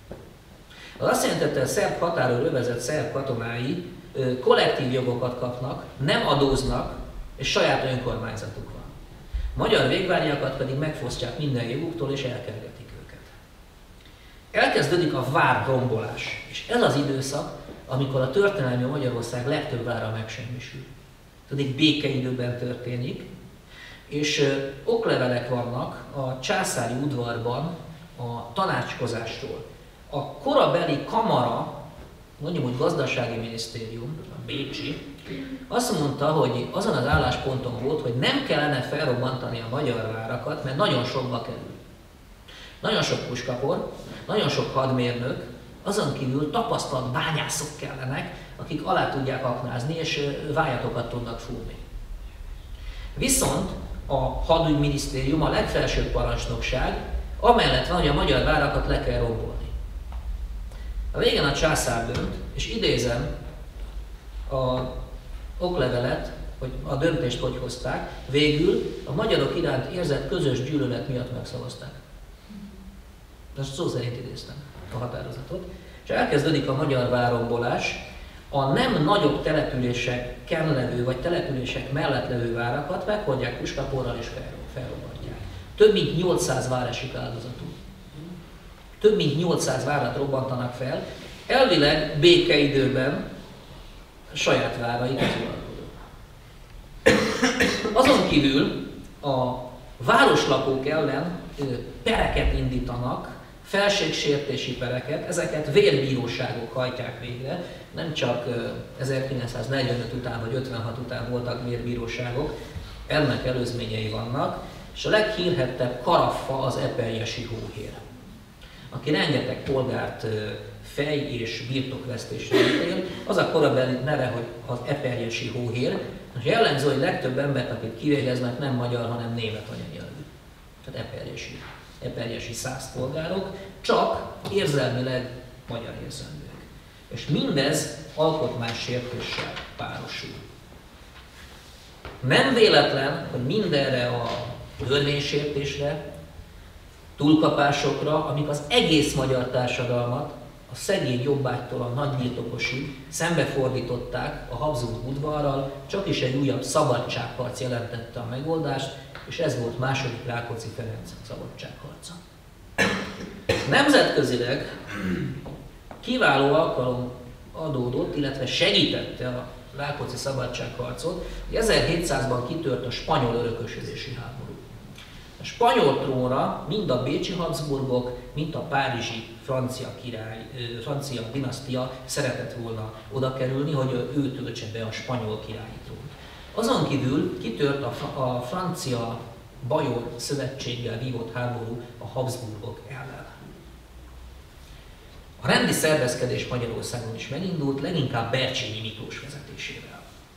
Az azt jelentette, hogy a szerb határőrövezet szerb katonái kollektív jogokat kapnak, nem adóznak, és saját önkormányzatuk van. Magyar végváriakat pedig megfosztják minden joguktól, és elkergetik őket. Elkezdődik a várrombolás, és ez az időszak, amikor a történelmi Magyarország legtöbb vára megsemmisül. Tudjuk, békeidőben történik, és oklevelek vannak a császári udvarban a tanácskozásról. A korabeli kamara, mondjuk úgy gazdasági minisztérium, a bécsi, azt mondta, hogy azon az állásponton volt, hogy nem kellene felrobbantani a magyar várakat, mert nagyon sokba kerül. Nagyon sok puskapor, nagyon sok hadmérnök, azon kívül tapasztalt bányászok kellenek, akik alá tudják aknázni, és vájatokat tudnak fúrni. Viszont a hadügyminisztérium, a legfelsőbb parancsnokság, amellett van, hogy a magyar várakat le kell rombolni. A végén a császár dönt, és idézem a oklevelet, hogy a döntést hogy hozták, végül a magyarok iránt érzett közös gyűlölet miatt megszavazták. Most szó szerint idéztem a határozatot. És elkezdődik a magyar várrombolás. a nem nagyobb településeken levő, vagy települések mellett levő várakat meghordják puskaporral és felrobbantják. Több mint nyolcszáz vár esik áldozatul. Több mint nyolcszáz várat robbantanak fel, elvileg békeidőben saját váraik az uralkodók. Azon kívül a városlakók ellen pereket indítanak, felségsértési pereket, ezeket vérbíróságok hajtják végre, nem csak ezerkilencszáznegyvenöt után vagy ötvenhat után voltak vérbíróságok, ennek előzményei vannak, és a leghírhettebb karaffa az eperjesi hóhér, aki rengeteg polgárt fej- és birtokvesztésre ítél. Az a korabeli neve, hogy az eperjesi hóhér, és jellemző, hogy legtöbb embert, akit kivégeznek, nem magyar, hanem német anyanyelvű. Tehát eperjesi, eperjesi százpolgárok, csak érzelmileg magyar érzelműek. És mindez alkotmánysértéssel párosul. Nem véletlen, hogy mindenre a törvénysértésre, túlkapásokra, amik az egész magyar társadalmat, a szegény jobbágytól a nagybirtokosig szembefordították a Habsburg udvarral, csak is egy újabb szabadságharc jelentette a megoldást, és ez volt második Rákóczi Ferenc szabadságharca. Nemzetközileg kiváló alkalom adódott, illetve segítette a Rákóczi szabadságharcot, hogy ezerhétszázban kitört a spanyol örökösödési háború. A spanyol trónra mind a bécsi Habsburgok, mind a párizsi francia király, francia dinasztia szeretett volna oda kerülni, hogy ő töltse be a spanyol királyi trónt. Azon kívül kitört a, a francia bajor szövetséggel vívott háború a Habsburgok ellen. A rendi szervezkedés Magyarországon is megindult, leginkább Bercsényi Miklós vezetésével.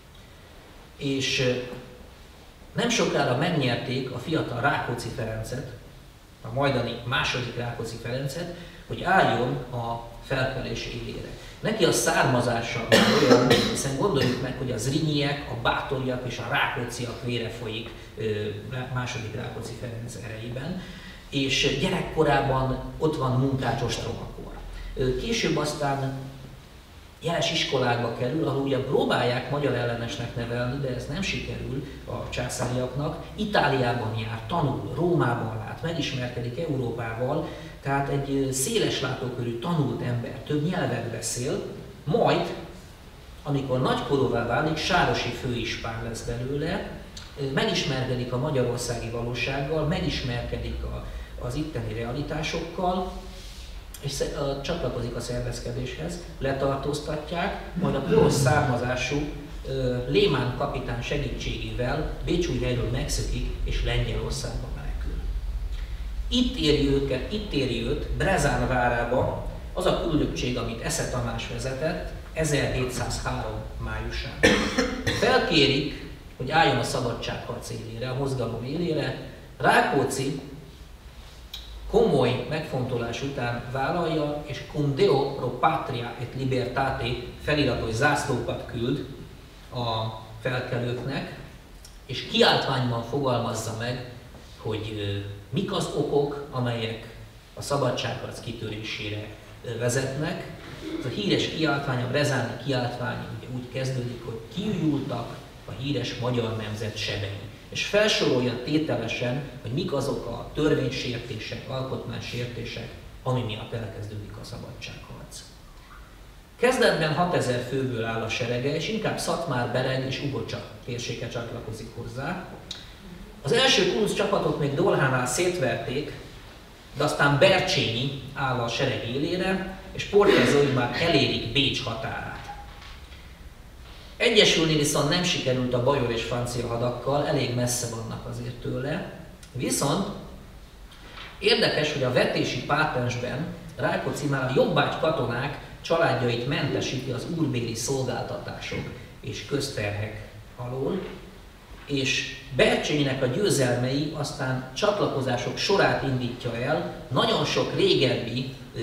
És nem sokára megnyerték a fiatal Rákóczi Ferencet, a majdani második Rákóczi Ferencet, hogy álljon a felkelés élére. Neki a származása olyan, hiszen gondoljuk meg, hogy a Zrínyiek, a Báthoryak és a Rákócziak vére folyik második Rákóczi Ferenc erejében, és gyerekkorában ott van Munkács ostromakor. Később aztán jeles iskolákba kerül, ahol ugye próbálják magyar ellenesnek nevelni, de ez nem sikerül a császáriaknak. Itáliában jár, tanul, Rómában lát, megismerkedik Európával, tehát egy széles látókörű tanult ember, több nyelvet beszél, majd, amikor nagykorúvá válik, sárosi főispán lesz belőle, megismerkedik a magyarországi valósággal, megismerkedik a, az itteni realitásokkal, és csatlakozik a szervezkedéshez, letartóztatják, majd a porosz származású Lémán kapitán segítségével Bécsújhelyről megszökik és Lengyelországba menekül. Itt éri, őket, itt éri őt Brezán várába az a küldöttség, amit Esze Tamás vezetett ezerhétszázhárom májusán. Felkérik, hogy álljon a szabadságharc élére, a mozgalom élére. Rákóczi komoly megfontolás után vállalja, és cum Deo pro patria et libertate feliratos zászlókat küld a felkelőknek, és kiáltványban fogalmazza meg, hogy mik az okok, amelyek a szabadságharc kitörésére vezetnek. Ez a híres kiáltvány, a brezáni kiáltvány ugye úgy kezdődik, hogy kiújultak a híres magyar nemzet sebei. És felsorolja tételesen, hogy mik azok a törvénysértések, alkotmánysértések, ami miatt elkezdődik a szabadságharc. Kezdetben hatezer főből áll a serege, és inkább Szatmár, Bereg és Ugocsa térsége csatlakozik hozzá. Az első kurusz csapatot még Dolhánál szétverték, de aztán Bercsényi áll a sereg élére, és Portezói már elérik Bécs határát. Egyesülni viszont nem sikerült a bajor és francia hadakkal, elég messze vannak azért tőle. Viszont érdekes, hogy a vetési pátensben Rákóczi már a jobbágy katonák családjait mentesíti az úrbéli szolgáltatások és közterhek alól, és Bercsényinek a győzelmei aztán csatlakozások sorát indítja el, nagyon sok régebbi ö,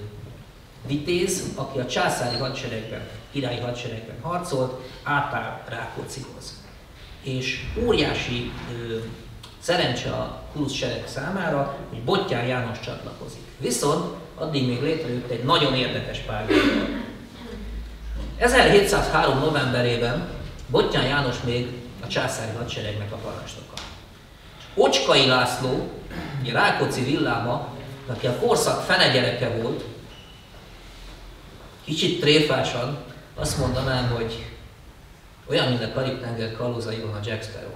vitéz, aki a császári hadseregben, királyi hadseregben harcolt, átáll Rákóczihoz. És óriási ö, szerencse a kurusz sereg számára, hogy Bottyár János csatlakozik. Viszont addig még létrejött egy nagyon érdekes párhuzam. ezerhétszázhárom novemberében Bottyán János még a császári hadseregnek a parancsnoka. Ocskai László, ugye Rákóczi villáma, aki a korszak fenegyereke volt, kicsit tréfásan azt mondanám, hogy olyan, mint a Karib-tenger kalózaiban a Jack Sparrow.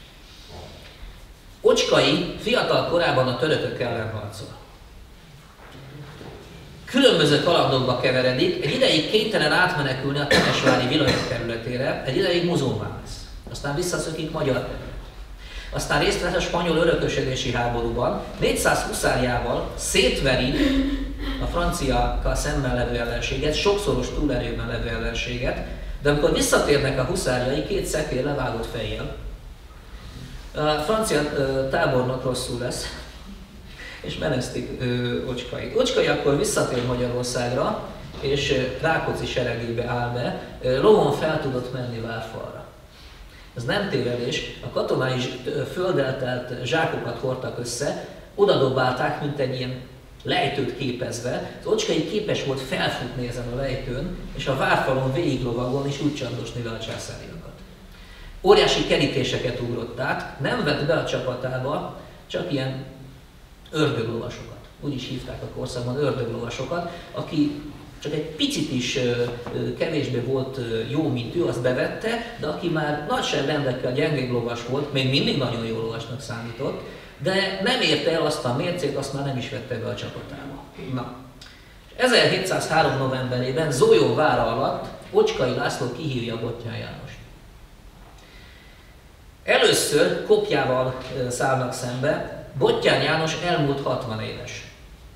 Ocskai fiatal korában a törökök ellen harcol. Különböző kalandokba keveredik, egy ideig kénytelen átmenekülni a Temesvári vilayet területére, egy ideig muzulmán lesz. Aztán visszaszökik magyar területre. Aztán részt vesz a spanyol örökösödési háborúban, négyszáz huszárjával szétveri a franciákkal szemben levő ellenséget, sokszoros túlerőben levő ellenséget, de amikor visszatérnek a huszárjai két szekér levágott fejjel, a francia tábornok rosszul lesz, és menesztik Ocskait. Ocskai akkor visszatér Magyarországra, és Rákóczi seregébe áll be, lovon fel tudott menni Várfalra. Ez nem tévedés, a katonái földdel telt zsákokat hordtak össze, odadobálták, mint egy ilyen lejtőt képezve. Az Ocskay képes volt felfutni ezen a lejtőn, és a Várfalon végiglovagolni és úgy csandosni le a császáriakat. Óriási kerítéseket ugrott át, nem vett be a csapatába csak ilyen ördöglovasokat. Úgy is hívták a korszakban, ördöglovasokat, aki csak egy picit is kevésbé volt jó, mint ő, azt bevette, de aki már nagyságrendekkel gyengébb lovas volt, még mindig nagyon jó lovasnak számított, de nem érte el azt a mércét, azt már nem is vette be a csapatába. Na. ezerhétszázhárom novemberében Zólyó vára alatt Ocskai László kihívja Bottyán Jánost. Először kopjával szállnak szembe, Bottyán János elmúlt hatvan éves.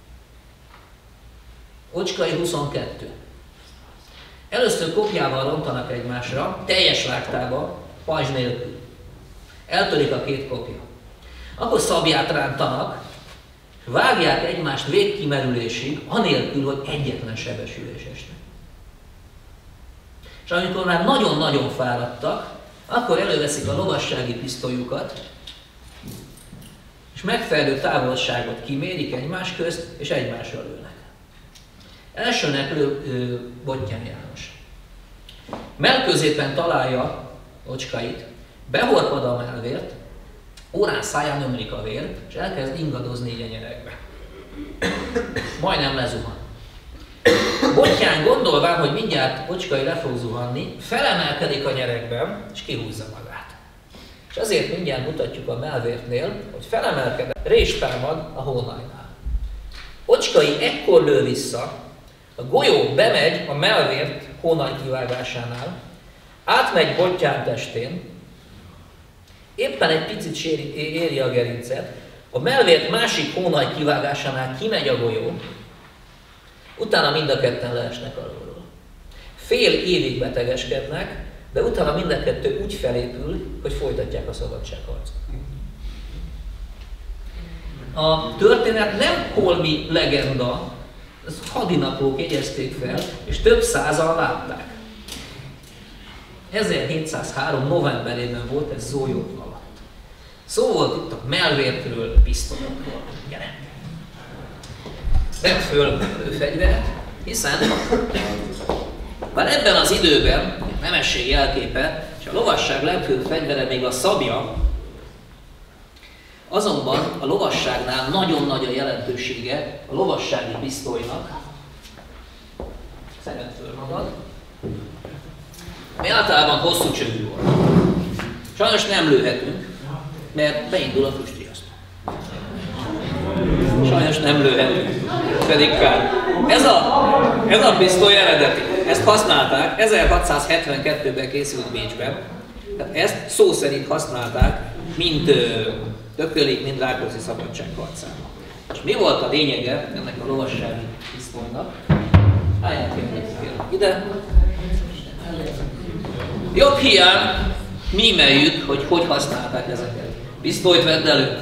Ocskai huszonkettő. Először kopjával rontanak egymásra, teljes vágtába, pajzs nélkül. Eltörik a két kopja. Akkor szabját rántanak, vágják egymást végkimerülésig, anélkül, hogy egyetlen sebesülés esne. És amikor már nagyon-nagyon fáradtak, akkor előveszik a lovassági pisztoljukat, és megfelelő távolságot kimérik egymás közt, és egymásra lőnek. Elsőnek lő Bottyán János. Mellközépen találja Ocskait, behorpad a mellvért, órán száján ömlik a vér, és elkezd ingadozni így a nyeregbe. Majdnem lezuhan. Bottyán gondolván, hogy mindjárt Ocskai le fog zuhanni, felemelkedik a nyeregben, és kihúzza magát. És azért mindjárt mutatjuk a mellvértnél, hogy felemelkedett, rést támad a hónajnál. Ocskai ekkor lő vissza, a golyó bemegy a mellvért hónaj kivágásánál, átmegy Bottyán testén, éppen egy picit séri, éri a gerincet, a mellvért másik hónaj kivágásánál kimegy a golyó, utána mind a ketten leesnek alulról. Fél évig betegeskednek, de utána mind a kettő úgy felépül, hogy folytatják a szabadságharcot. A történet nem holmi legenda, ezt hadinaplók jegyezték fel, és több százan látták. ezerhétszázhárom novemberében volt ez Zólyó alatt. Szó volt itt a mellvértről, pisztolyokról. Gyere! Vett föl fegyvert, hiszen bár ebben az időben a nemesség jelképe, és a lovasság legfőbb fegyvere még a szabja, azonban a lovasságnál nagyon nagy a jelentősége a lovassági pisztolynak. Szeged föl magad. Ami általában hosszú csövű volt. Sajnos nem lőhetünk, mert beindul a füstriasztó. Sajnos nem lőhetünk, pedig kár. Ez a, ez a pisztoly eredeti. Ezt használták, ezerhatszázhetvenkettőben készült Bécsben. Tehát ezt szó szerint használták, mint Tökölék, mind Rákóczi szabadságharcában. És mi volt a lényege ennek a lovassági pisztolynak? Állját ide. Jobb hiány mímeljük, hogy hogy használták ezeket. Pisztolyt vedd elő.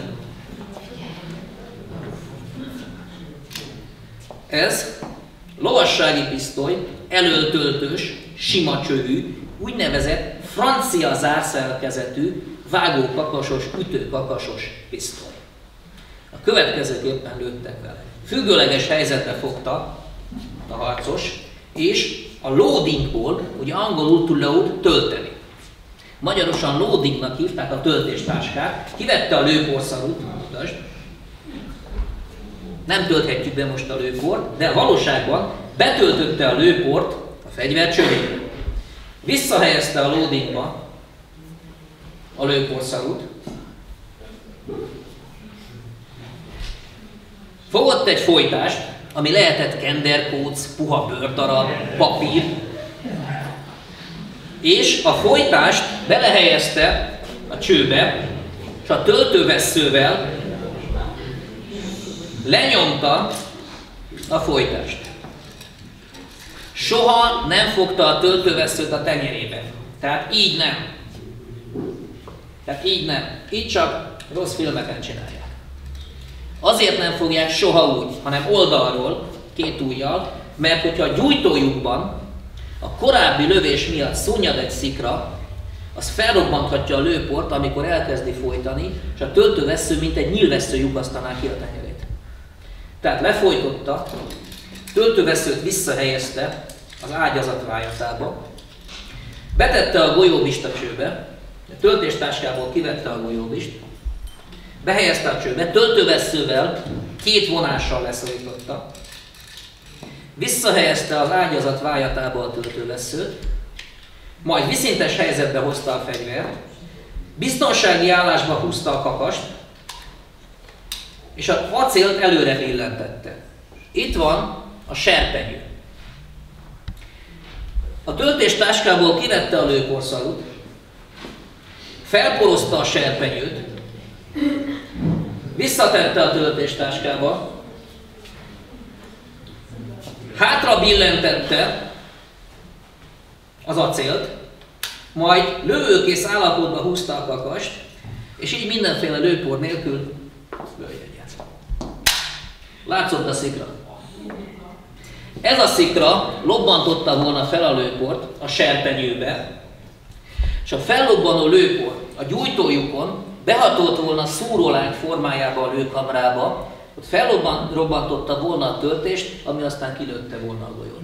Ez lovassági pisztoly, elöltöltős, sima csövű, úgynevezett francia zárszerkezetű, vágókakasos, ütőkakasos pisztoly. A következőképpen lőttek vele. Függőleges helyzetbe fogta a harcos, és a loadingból, ugye angolul to load, tölteni. Magyarosan loadingnak hívták a töltéstáskát, kivette a lőporszarút, nem tölthetjük be most a lőport, de valóságban betöltötte a lőport a fegyver csövébe. Visszahelyezte a loadingba a lőporszarút, fogott egy folytást, ami lehetett kenderkóc, puha bőrdarab, papír, és a folytást belehelyezte a csőbe, és a töltővesszővel lenyomta a folytást. Soha nem fogta a töltővesszőt a tenyerébe. Tehát így nem. Tehát így nem. Így csak rossz filmeken csinálják. Azért nem fogják soha úgy, hanem oldalról, két ujjal, mert hogyha a gyújtójukban a korábbi lövés miatt szunnyad egy szikra, az felrobbanthatja a lőport, amikor elkezdi folytani, és a töltővessző mint egy nyílvessző lyukasztaná ki a tenyerét. Tehát lefolytotta, töltővesszőt visszahelyezte az ágyazat vájatába, betette a golyóbist a csőbe, a töltéstáskából kivette a golyóbist, behelyezte a csőbe, töltővesszővel két vonással leszorította, visszahelyezte az ágyazat vájatába a töltővesszőt, majd viszintes helyzetbe hozta a fegyvert, biztonsági állásba húzta a kakast, és az acélt előre billentette. Itt van a serpenyő. A töltéstáskából kivette a lőporszarút, felporozta a serpenyőt, visszatette a töltéstáskába, hátra billentette az acélt, majd lövőkész állapotba húzta a kakast, és így mindenféle lőpor nélkül lőjegyet. Látszott a szikra? Ez a szikra lobbantotta volna fel a lőport a serpenyőbe, és a fellobbanó lőpor a gyújtójukon behatolt volna szúrólány formájába a lőkamrába, ott fellobbantotta volna a töltést, ami aztán kilőtte volna a golyót.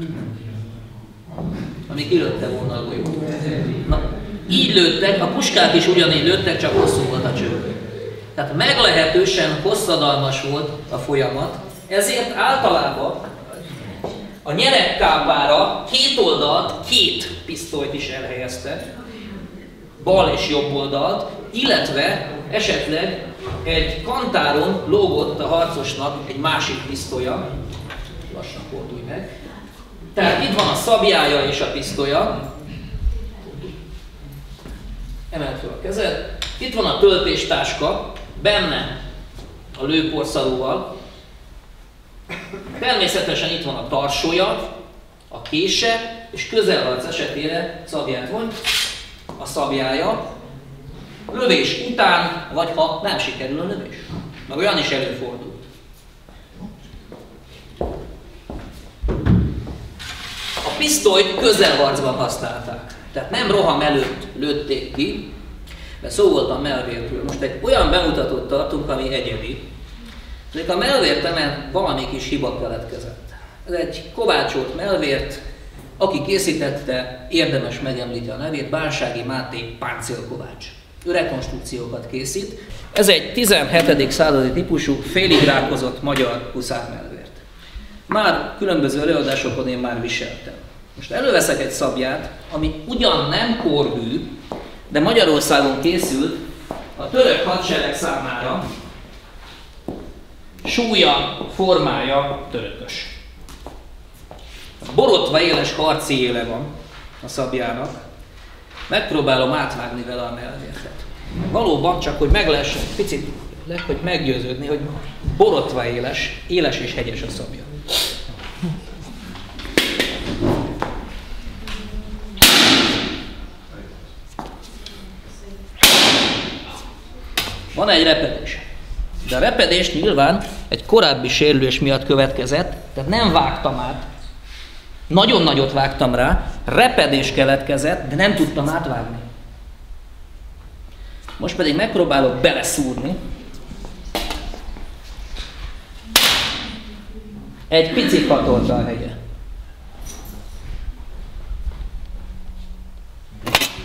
Ami kilőtte volna a golyót. Na, így lőttek, a puskák is ugyanígy lőttek, csak hosszú volt a cső. Tehát meglehetősen hosszadalmas volt a folyamat, ezért általában a nyeregkápára két oldalt, két pisztolyt is elhelyeztek, bal és jobb oldalt, illetve esetleg egy kantáron lógott a harcosnak egy másik pisztolya, lassan fordulj meg. Tehát itt van a szabjája és a pisztolya, emeld fel a kezed, itt van a töltéstáska, benne a lőporszarúval, természetesen itt van a tarsója, a kése, és közelharc esetére szabját von, a szabjája, lövés után, vagy ha nem sikerül a lövés. Meg olyan is előfordult. A pisztolyt közelharcban használták. Tehát nem roham előtt lőtték ki, mert szó volt a mellvértről. Most egy olyan bemutatót tartunk, ami egyedi. A mellvértemen valami kis hiba keletkezett. Ez egy kovácsolt mellvért, aki készítette, érdemes megemlíteni a nevét, Bánsági Máté páncélkovács. Ő rekonstrukciókat készít. Ez egy tizenhetedik századi típusú, félig rákozott magyar huszár mellvért. Már különböző előadásokon én már viseltem. Most előveszek egy szabját, ami ugyan nem korhű, de Magyarországon készült a török hadsereg számára, súlya, formája törökös. Borotva éles harci éle van a szabjának. Megpróbálom átvágni vele a mellvértet. Valóban csak, hogy meg lehessen picit, hogy meggyőződni, hogy borotva éles, éles és hegyes a szabja. Van egy repedés. De a repedés nyilván egy korábbi sérülés miatt következett, tehát nem vágtam át. Nagyon nagyot vágtam rá, repedés keletkezett, de nem tudtam átvágni. Most pedig megpróbálok beleszúrni. Egy picit hatolta a hegye.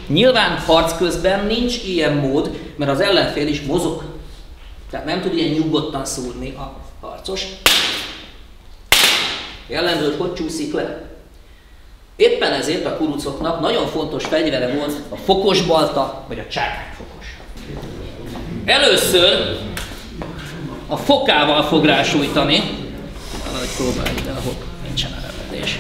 Nyilván harc közben nincs ilyen mód, mert az ellenfél is mozog. Tehát nem tud ilyen nyugodtan szúrni a harcos. Jellemző, hogy hogy csúszik le. Éppen ezért a kurucoknak nagyon fontos fegyvere volt a fokos balta, vagy a csákányfokos. Először a fokával fog rásújtani. Valahogy próbálj ide, ahol nincsen a repedés.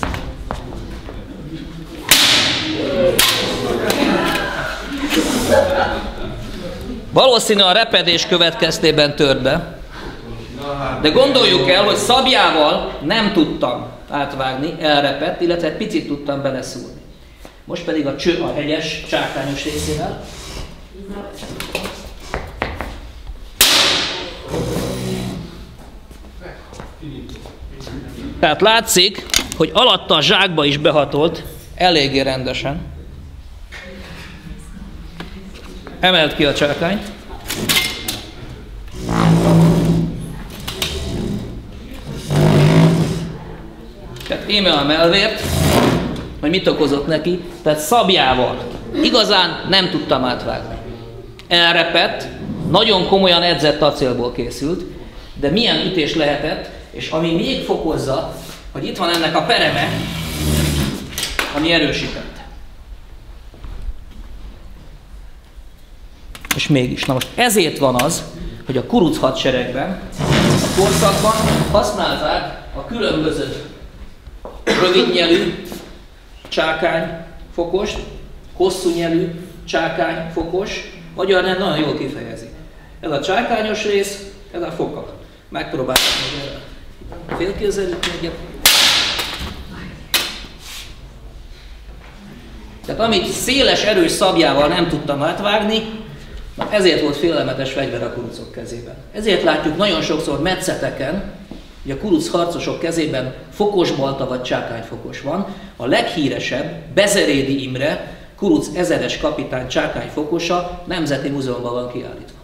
Valószínű a repedés következtében tört be, de gondoljuk el, hogy szabjával nem tudtam átvágni, elrepett, illetve egy picit tudtam beleszúrni. Most pedig a cső a hegyes, csákányos részével. Tehát látszik, hogy alatta a zsákba is behatolt eléggé rendesen. Emelt ki a csákányt. Tehát íme a mellvért, hogy mit okozott neki, tehát szabjával. Igazán nem tudtam átvágni. Elrepett, nagyon komolyan edzett acélból készült, de milyen ütés lehetett, és ami még fokozza, hogy itt van ennek a pereme, ami erősítette. És mégis. Na most ezért van az, hogy a kuruc hadseregben, a korszakban használták a különböző rövidnyelű csákányfokost, hosszúnyelű csákányfokos, magyar nem nagyon jól kifejezi. Ez a csákányos rész, ez a foka. Megpróbáltam meg erre. Félkézzelük egyet. Tehát amit széles, erős szabjával nem tudtam átvágni, ezért volt félelmetes fegyver a kurucok kezében. Ezért látjuk nagyon sokszor metszeteken, hogy a kuruc harcosok kezében fokos balta vagy csákányfokos van. A leghíresebb Bezerédi Imre, kuruc ezeres kapitány csákányfokosa Nemzeti Múzeumban van kiállítva.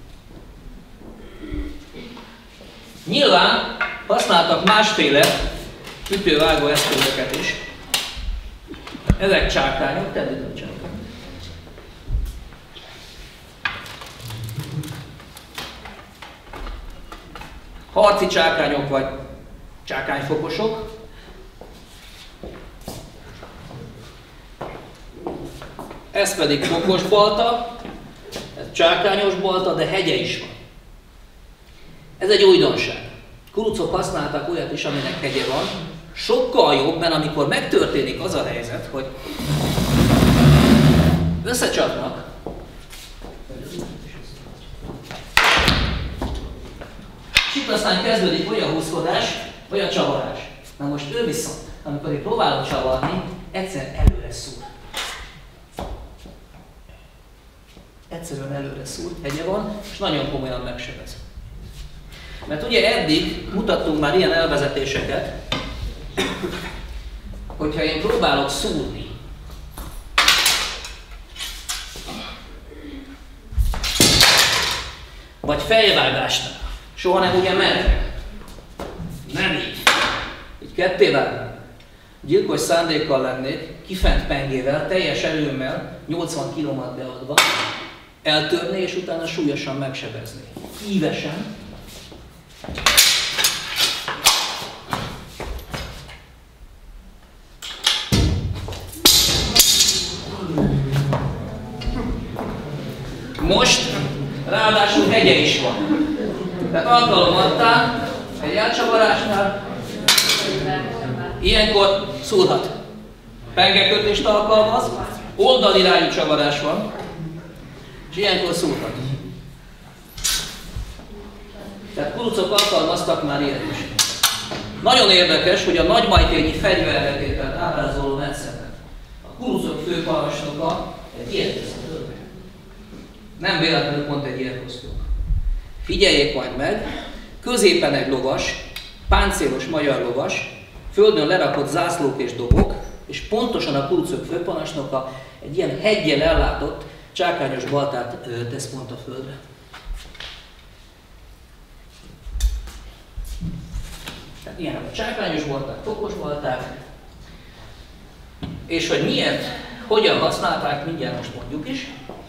Nyilván használtak másféle ütővágó eszközöket is. Ezek csákányok, tedd ide a csákány. Harci csákányok vagy csákányfokosok. Ez pedig fokos balta, ez csákányos balta, de hegye is van. Ez egy újdonság. Kurucok használtak olyat is, aminek hegye van. Sokkal jobb, mert amikor megtörténik az a helyzet, hogy összecsapnak, és itt aztán kezdődik vagy a húzkodás, vagy a csavarás. Na most ő viszont, amikor én próbálom csavarni, egyszer előre szúr. Egyszerűen előre szúr, hegye van, és nagyon komolyan megsebez. Mert ugye eddig mutattunk már ilyen elvezetéseket, hogyha én próbálok szúrni, vagy fejvágásnál, soha nem ugye merre, nem így, így kettévágni, gyilkos szándékkal lennék, kifent pengével, teljes erőmmel, nyolcvan kilómat beadva, eltörni és utána súlyosan megsebezni. Ívesen. Most ráadásul hegye is van. Tehát alkalomattán, egy elcsavarásnál, ilyenkor szúrhat. Pengekötést alkalmaz, oldalirányú csavarás van, és ilyenkor szúrhat. Tehát kurucok alkalmaztak már ilyet is. Nagyon érdekes, hogy a nagymajtényi fegyverletételt ábrázoló metszeten a kurucok főparancsnoka egy ilyet tesz. Nem véletlenül pont egy ilyen kosztüm. Figyeljék majd meg, középen egy lovas, páncélos magyar lovas, földön lerakott zászlók és dobok, és pontosan a kurucok főparancsnoka egy ilyen heggyel ellátott csákányos baltát tesz pont a földre. Tehát ilyenek a csákányos balták, fokos balták, és hogy miért, hogyan használták, mindjárt most mondjuk is.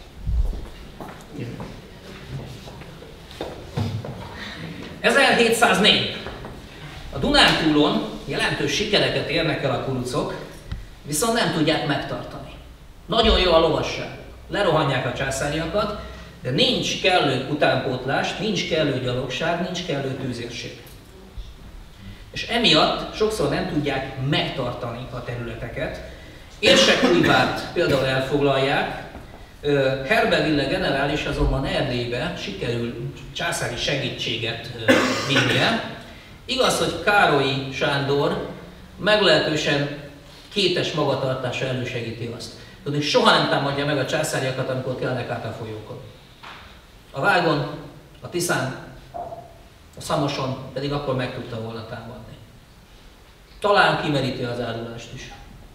ezerhétszáznégy. A Dunántúlon jelentős sikereket érnek el a kurucok, viszont nem tudják megtartani. Nagyon jó a lovasság. Lerohanják a császáriakat, de nincs kellő utánpótlás, nincs kellő gyalogság, nincs kellő tűzérség. És emiatt sokszor nem tudják megtartani a területeket. Érsekújvárt például elfoglalják, Herberville generális azonban Erdélybe sikerül császári segítséget vinnie. Igaz, hogy Károlyi Sándor meglehetősen kétes magatartása elősegíti azt. Tudni, soha nem támadja meg a császáriakat, amikor kelnek át a folyókon. A Vágon, a Tiszán, a Szamoson pedig akkor meg tudta volna támadni. Talán kimeríti az árulást is.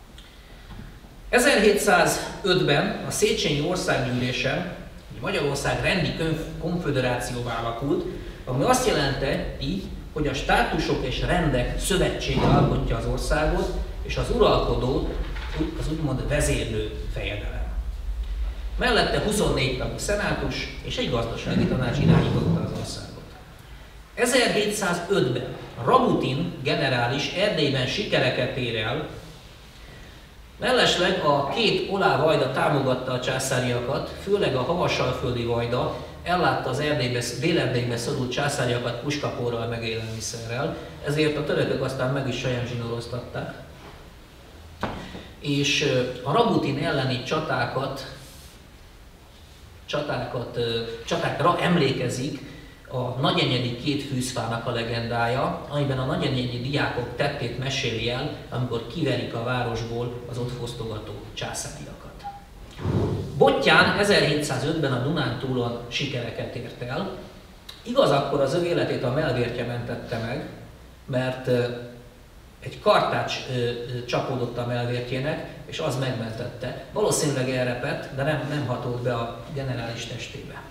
ezerhétszázötben a Széchenyi Országgyűlésen Magyarország rendi konföderációvá alakult, ami azt jelenti, hogy a státusok és rendek szövetsége alkotja az országot, és az uralkodó az úgymond vezérlő fejedelem. Mellette huszonnégy tagú szenátus és egy gazdasági tanács irányította az országot. ezerhétszázötben Rabutin generális Erdélyben sikereket ér el, mellesleg a két Oláh vajda támogatta a császáriakat, főleg a havasalföldi vajda ellátta az Erdélybe, Dél-Erdélybe szorult császáriakat puskapórral meg élelmiszerrel, ezért a törökök aztán meg is sajámzsinóroztatták. És a Rabutin elleni csatákat, csatákat, csatákra emlékezik a Nagyenyedi két fűzfának a legendája, amiben a nagyenyedi diákok tettét meséli el, amikor kiverik a városból az ott fosztogató császáriakat. Bottyán ezerhétszázötben a Dunántúlon sikereket ért el. Igaz, akkor az ő életét a mellvértje mentette meg, mert egy kartács csapódott a mellvértjének, és az megmentette. Valószínűleg elrepett, de nem, nem hatolt be a generális testébe.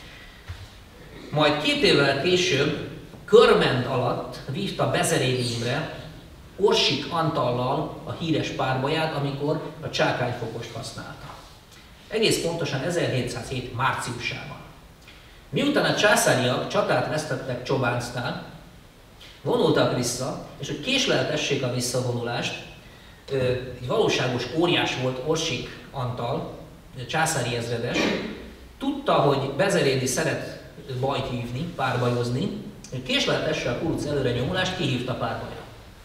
Majd két évvel később, Körmend alatt vívta Bezerédi Imre Orsik Antallal a híres párbaját, amikor a csákányfokost használta. Egész pontosan ezerhétszázhét márciusában. Miután a császáriak csatát vesztettek Csobáncnál, vonultak vissza, és hogy késleltessék a visszavonulást, egy valóságos óriás volt Orsik Antal, császári ezredes, tudta, hogy Bezerédi szeret bajt hívni, párbajozni, hogy késleltesse a kuruc előre nyomulást, kihívta párbajra.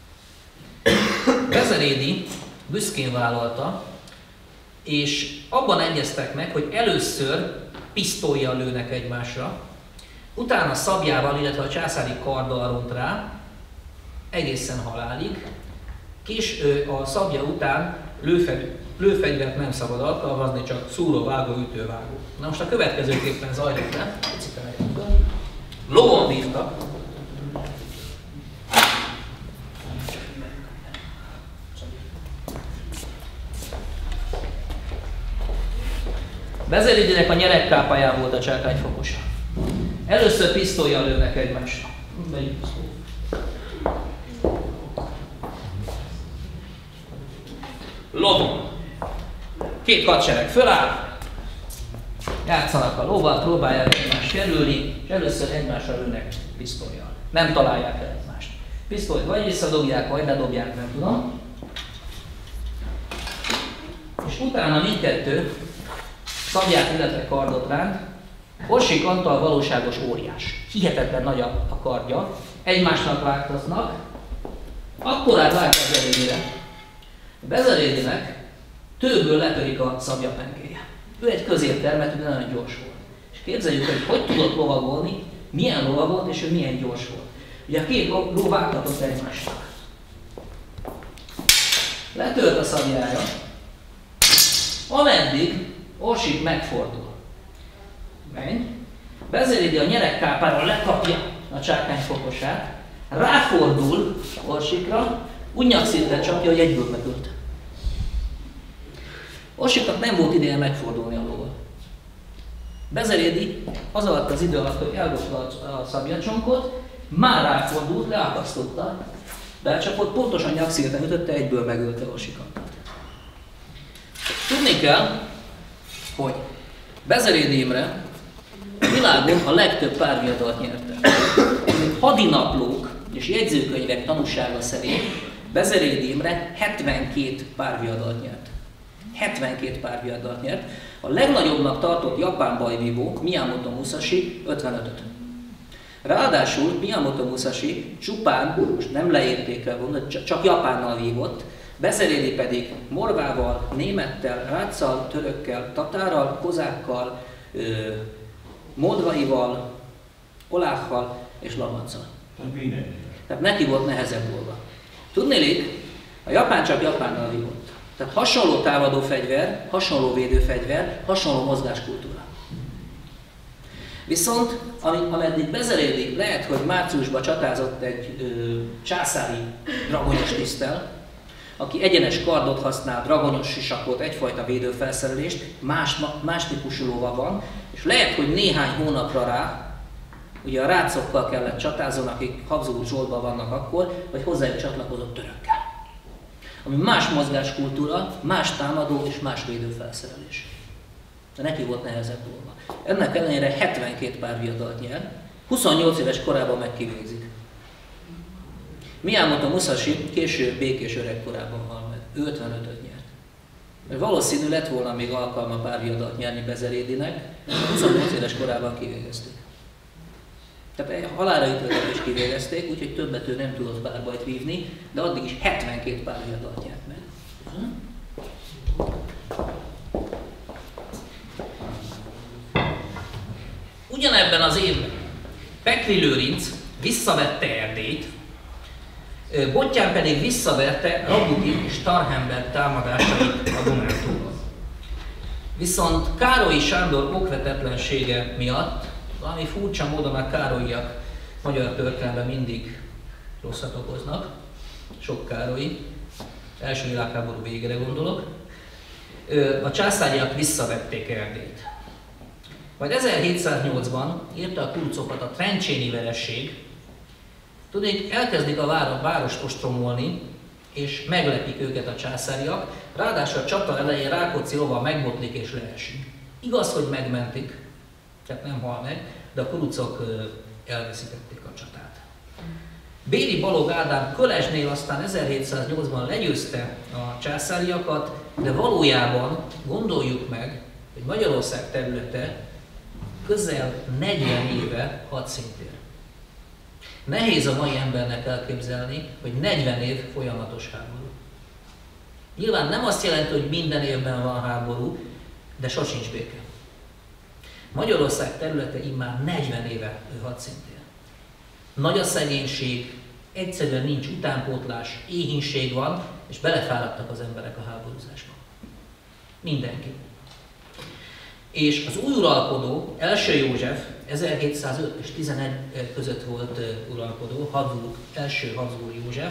Bezerédi büszkén vállalta, és abban egyeztek meg, hogy először pisztollyal lőnek egymásra, utána szabjával, illetve a császári karddal ront rá, egészen halálig, és a szabja után lőfegy, lőfegyvert nem szabad alkalmazni, csak szúró, vágó, ütővágó. Na most a következőképpen zajlott le, lovon vívtak, Bezerédinek a nyeregkápáján volt a csákányfokosa. Először pisztollyal lőnek egymásra. Lovon. Két hadsereg föláll, játszanak a lóval, próbálják egymást kerülni, és először egymásra lőnek pisztollyal. Nem találják el egymást. Pisztolyt vagy visszadobják, vagy ledobják, nem tudom. És utána mindkettő szabját, illetve kardot ránt. Orsik Antal valóságos óriás. Hihetetlen nagy a kardja. Egymásnak vágtaznak. Akkorát vág Bezerédire. Bezerédinek tőből letörik a szabja pengéje. Ő egy középtermetű, de nagyon gyors volt. És képzeljük, hogy hogy tudott lovagolni, milyen lovagolt, és ő milyen gyors volt. Ugye a két ló vágtatott egymásnak. Letört a szabjára, ameddig Orsik megfordul. Menj. Bezerédi a nyeregkápáról lekapja a csákányfokosát, ráfordul Orsikra, úgy nyakszírre csapja, hogy egyből megölt. Orsiknak nem volt ideje megfordulni a lóval. Bezerédi az alatt az idő alatt, hogy eldobta a szabjacsonkot, már ráfordult, leakasztotta, becsapott, pontosan nyakszírre ütötte, egyből megölte Orsikat. Tudni kell, hogy Bezeréd Imre a világon a legtöbb párviadalt nyerte. Hadinaplók és jegyzőkönyvek tanúsága szerint Bezeréd Imre hetvenkét párviadalt nyert. hetvenkét párviadalt nyert. A legnagyobbnak tartott japán bajvívó Miyamoto Musashi ötvenötöt. Ráadásul Miyamoto Musashi csupán, most nem leértékre von, csak Japánnal vívott, Bezerédi pedig morvával, némettel, ráccal, törökkel, tatárral, kozákkal, moldvaival, oláhhal és lamanccal. Tehát neki volt nehezebb dolga. Tudnélik, a japán csak Japánnal vívott. Tehát hasonló támadó fegyver, hasonló védőfegyver, hasonló mozgáskultúra. Viszont, ameddig Bezerédig lehet, hogy márciusban csatázott egy ö, császári dragonyos tiszttel, aki egyenes kardot használ, dragonyos sisakot, egyfajta védőfelszerelést, más, más típusú lova van, és lehet, hogy néhány hónapra rá, ugye a rácokkal kellett csatázzon, akik Habsburg zsoldban vannak akkor, vagy hozzájuk csatlakozott törökkel. Ami más mozgáskultúra, más támadó és más védőfelszerelés. De neki volt nehezebb dolga. Ennek ellenére hetvenkét párviadalt nyer, huszonnyolc éves korában megkivégzik. Miyamoto Musashi később békés öregkorában hal meg, ő ötvenötöt nyert. Mert valószínű lett volna még alkalma párviadalt nyerni Bezerédinek, huszonnyolc éves korában kivégezték. Tehát halálra ítéltek és kivégezték, úgyhogy többet ő nem tudott párbajt vívni, de addig is hetvenkét párviadalt nyert meg. Ugyanebben az évben Pekri Lőrinc visszavette Erdélyt, Bottyán pedig visszaverte Rabutin és Starhemberg támadásait a Dunántúlon. Viszont Károlyi Sándor okvetetlensége miatt, ami furcsa módon a károlyiak magyar történelemben mindig rosszat okoznak, sok Károlyi, első világháború végére gondolok, a császáriak visszavették Erdélyt. Majd ezerhétszáznyolcban írta a kurucokat a trencséni veresség. Tudnék, elkezdik a várost ostromolni, és meglepik őket a császáriak, ráadásul a csata elején Rákóczi lova megbotlik és leesik. Igaz, hogy megmentik, tehát nem hal meg, de a kurucok elveszítették a csatát. Béri Balogh Ádám Kölesnél aztán ezerhétszáznyolcban legyőzte a császáriakat, de valójában gondoljuk meg, hogy Magyarország területe közel negyven éve hadszintér. Nehéz a mai embernek elképzelni, hogy negyven év folyamatos háború. Nyilván nem azt jelenti, hogy minden évben van háború, de sosincs béke. Magyarország területe immár negyven éve hadszintér. Nagy a szegénység, egyszerűen nincs utánpótlás, éhínség van, és belefáradtak az emberek a háborúzásba. Mindenki. És az új uralkodó, első József, ezerhétszázöt és tizenegy között volt uralkodó, Habsburg, első Habsburg József,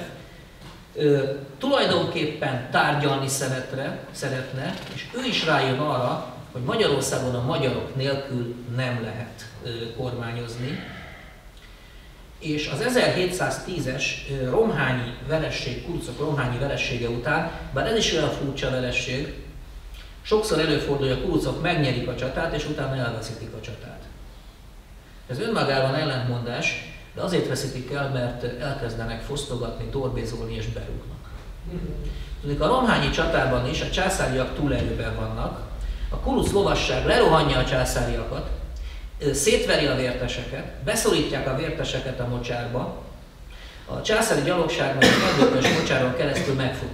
tulajdonképpen tárgyalni szeretre, szeretne, és ő is rájön arra, hogy Magyarországon a magyarok nélkül nem lehet kormányozni. És az ezerhétszáztízes romhányi veresség, kurucok romhányi veressége után, bár ez is olyan furcsa veresség, sokszor előfordul, hogy a kurucok megnyerik a csatát, és utána elveszítik a csatát. Ez önmagában ellentmondás, de azért veszítik el, mert elkezdenek fosztogatni, torbézolni és berúgnak. Tudjuk, a romhányi csatában is a császáriak túlerőben vannak, a kuruc lovasság lerohanja a császáriakat, szétveri a vérteseket, beszorítják a vérteseket a mocsárba, a császári gyalogság meg a erdőkös mocsáron keresztül megfut.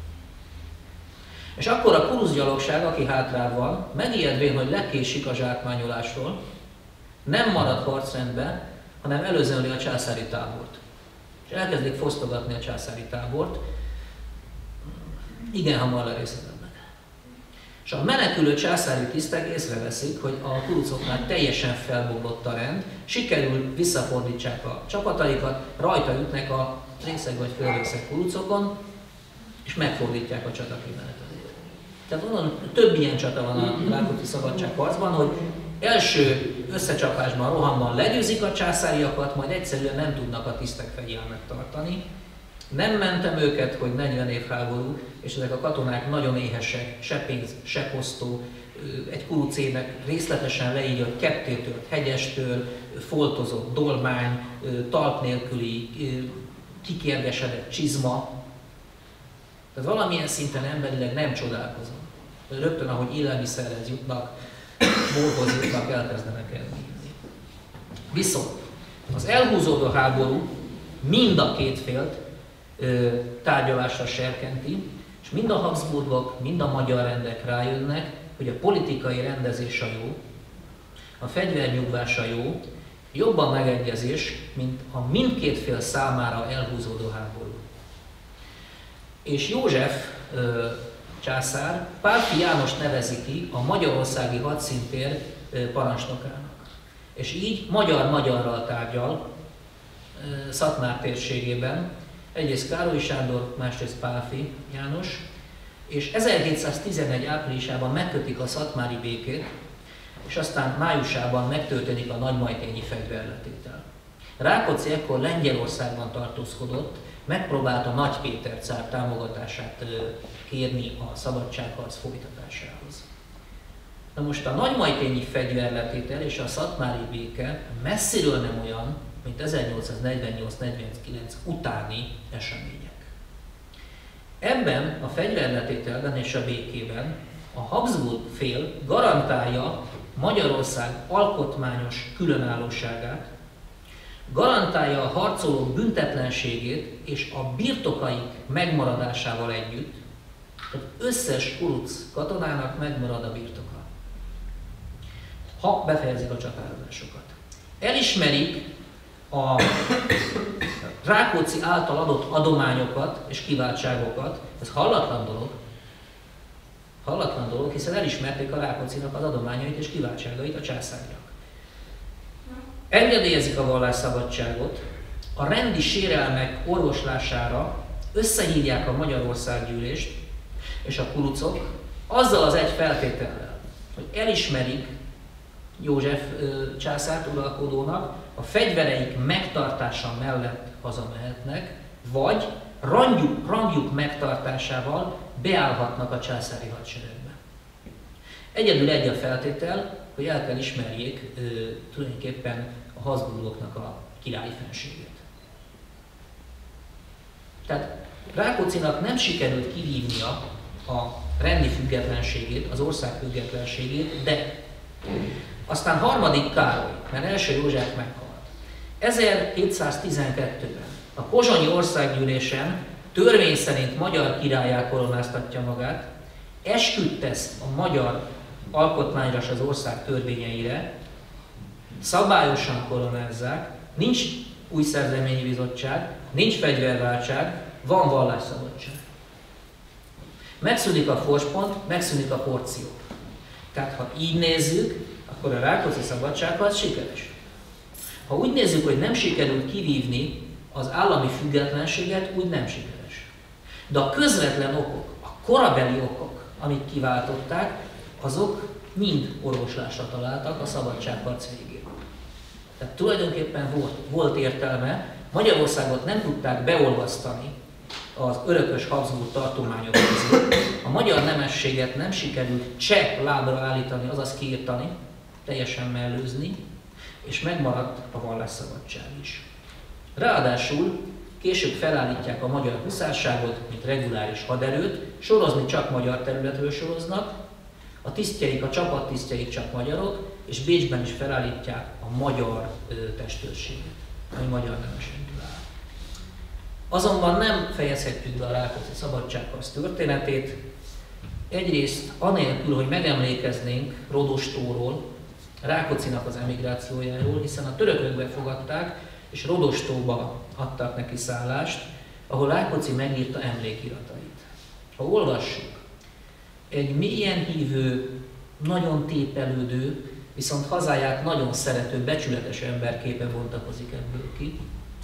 És akkor a kuruc gyalogság, aki hátrább van, megijedvén, hogy lekésik a zsákmányolásról, nem marad harcrendben, hanem előzönli a császári tábort. És elkezdik fosztogatni a császári tábort, igen hamar lerészednek. És a menekülő császári tisztek észreveszik, hogy a kurucoknál teljesen felbomlott a rend, sikerül visszafordítsák a csapataikat, rajta ütnek a részeg vagy félrészeg kurucokon, és megfordítják a csata kimenetelét. Tehát onnan több ilyen csata van a Rákóczi szabadságharcban, hogy első összecsapásban, rohamban legyőzik a császáriakat, majd egyszerűen nem tudnak a tisztek fegyelmet tartani, Nem mentem őket, hogy negyven év háború, és ezek a katonák nagyon éhesek, se pénz, se posztó. Egy kurucének részletesen leírja, hogy kettétört hegyestől, foltozott dolmány, talp nélküli, kikérgesedett csizma. Tehát valamilyen szinten emberileg nem csodálkozom. Rögtön, ahogy élelmiszerhez jutnak, borhoz jutnak, elkezdenek elmívni. Viszont az elhúzódó háború mind a két félt ö, tárgyalásra serkenti, és mind a Habsburgok, mind a magyar rendek rájönnek, hogy a politikai rendezés a jó, a fegyvernyugvás a jó, jobban megegyezés, mint a mindkét fél számára elhúzódó háború. És József ö, császár Pálffy Jánost nevezi ki a magyarországi hadszíntér parancsnokának. És így magyar-magyarral tárgyal Szatmár térségében, egyrészt Károly Sándor, másrészt Pálffy János, és ezerhétszáztizenegy áprilisában megkötik a szatmári békét, és aztán májusában megtörténik a nagymajtényi fegyverletétel. Rákóczi ekkor Lengyelországban tartózkodott, megpróbálta Nagy Péter cár támogatását kérni a szabadságharc folytatásához. Na most a nagymajtényi fegyverletétel és a szatmári béke messziről nem olyan, mint ezernyolcszáznegyvennyolc negyvenkilenc utáni események. Ebben a fegyverletételben és a békében a Habsburg fél garantálja Magyarország alkotmányos különállóságát, garantálja a harcolók büntetlenségét és a birtokaik megmaradásával együtt, tehát összes kuruc katonának megmarad a birtoka, ha befejezik a csatározásokat. Elismerik a Rákóczi által adott adományokat és kiváltságokat, ez hallatlan dolog, hallatlan dolog, hiszen elismerték a Rákóczinak az adományait és kiváltságait a császárnak. Engedélyezik a vallásszabadságot, a rendi sérelmek orvoslására összehívják a Magyarországgyűlést, és a kurucok azzal az egy feltétellel, hogy elismerik József ö, császárt uralkodónak, a fegyvereik megtartása mellett hazamehetnek, vagy rangjuk, rangjuk megtartásával beállhatnak a császári hadseregbe. Egyedül egy a feltétel, hogy el kell ismerjék ö, tulajdonképpen a Habsburgoknak a királyi fenségét. Tehát Rákóczinak nem sikerült kivívnia a rendi függetlenségét, az ország függetlenségét, de aztán harmadik Károly, mert első József meghalt. ezerhétszáztizenkettőben a pozsonyi országgyűlésen törvény szerint magyar királlyá koronáztatja magát, esküdt tesz a magyar alkotmányra és az ország törvényeire, szabályosan koronázzák, nincs új szerzeményi bizottság, nincs fegyverváltság, van vallásszabadság. Megszűnik a forspont, megszűnik a porció. Tehát ha így nézzük, akkor a Rákóczi szabadságharc sikeres. Ha úgy nézzük, hogy nem sikerült kivívni az állami függetlenséget, úgy nem sikeres. De a közvetlen okok, a korabeli okok, amik kiváltották, azok mind orvoslásra találtak a szabadságharc végén. Tehát tulajdonképpen volt, volt értelme, Magyarországot nem tudták beolvasztani az örökös Habsburg tartományok közé. A magyar nemességet nem sikerült cseh lábra állítani, azaz kiirtani, teljesen mellőzni, és megmaradt a vallásszabadság is. Ráadásul később felállítják a magyar huszárságot, mint reguláris haderőt, sorozni csak magyar területről soroznak, a tisztjeik, a csapattisztjeik csak magyarok, és Bécsben is felállítják a magyar ö, testőrséget, ami magyar nemességből áll. Azonban nem fejezhetjük be a Rákóczi szabadságharc történetét. Egyrészt anélkül, hogy megemlékeznénk Rodostóról, Rákóczinak az emigrációjáról, hiszen a törökök befogadták, és Rodostóba adtak neki szállást, ahol Rákóczi megírta emlékiratait. Ha olvassuk, egy mélyen hívő, nagyon tépelődő, viszont hazáját nagyon szerető, becsületes emberképe bontakozik ebből ki.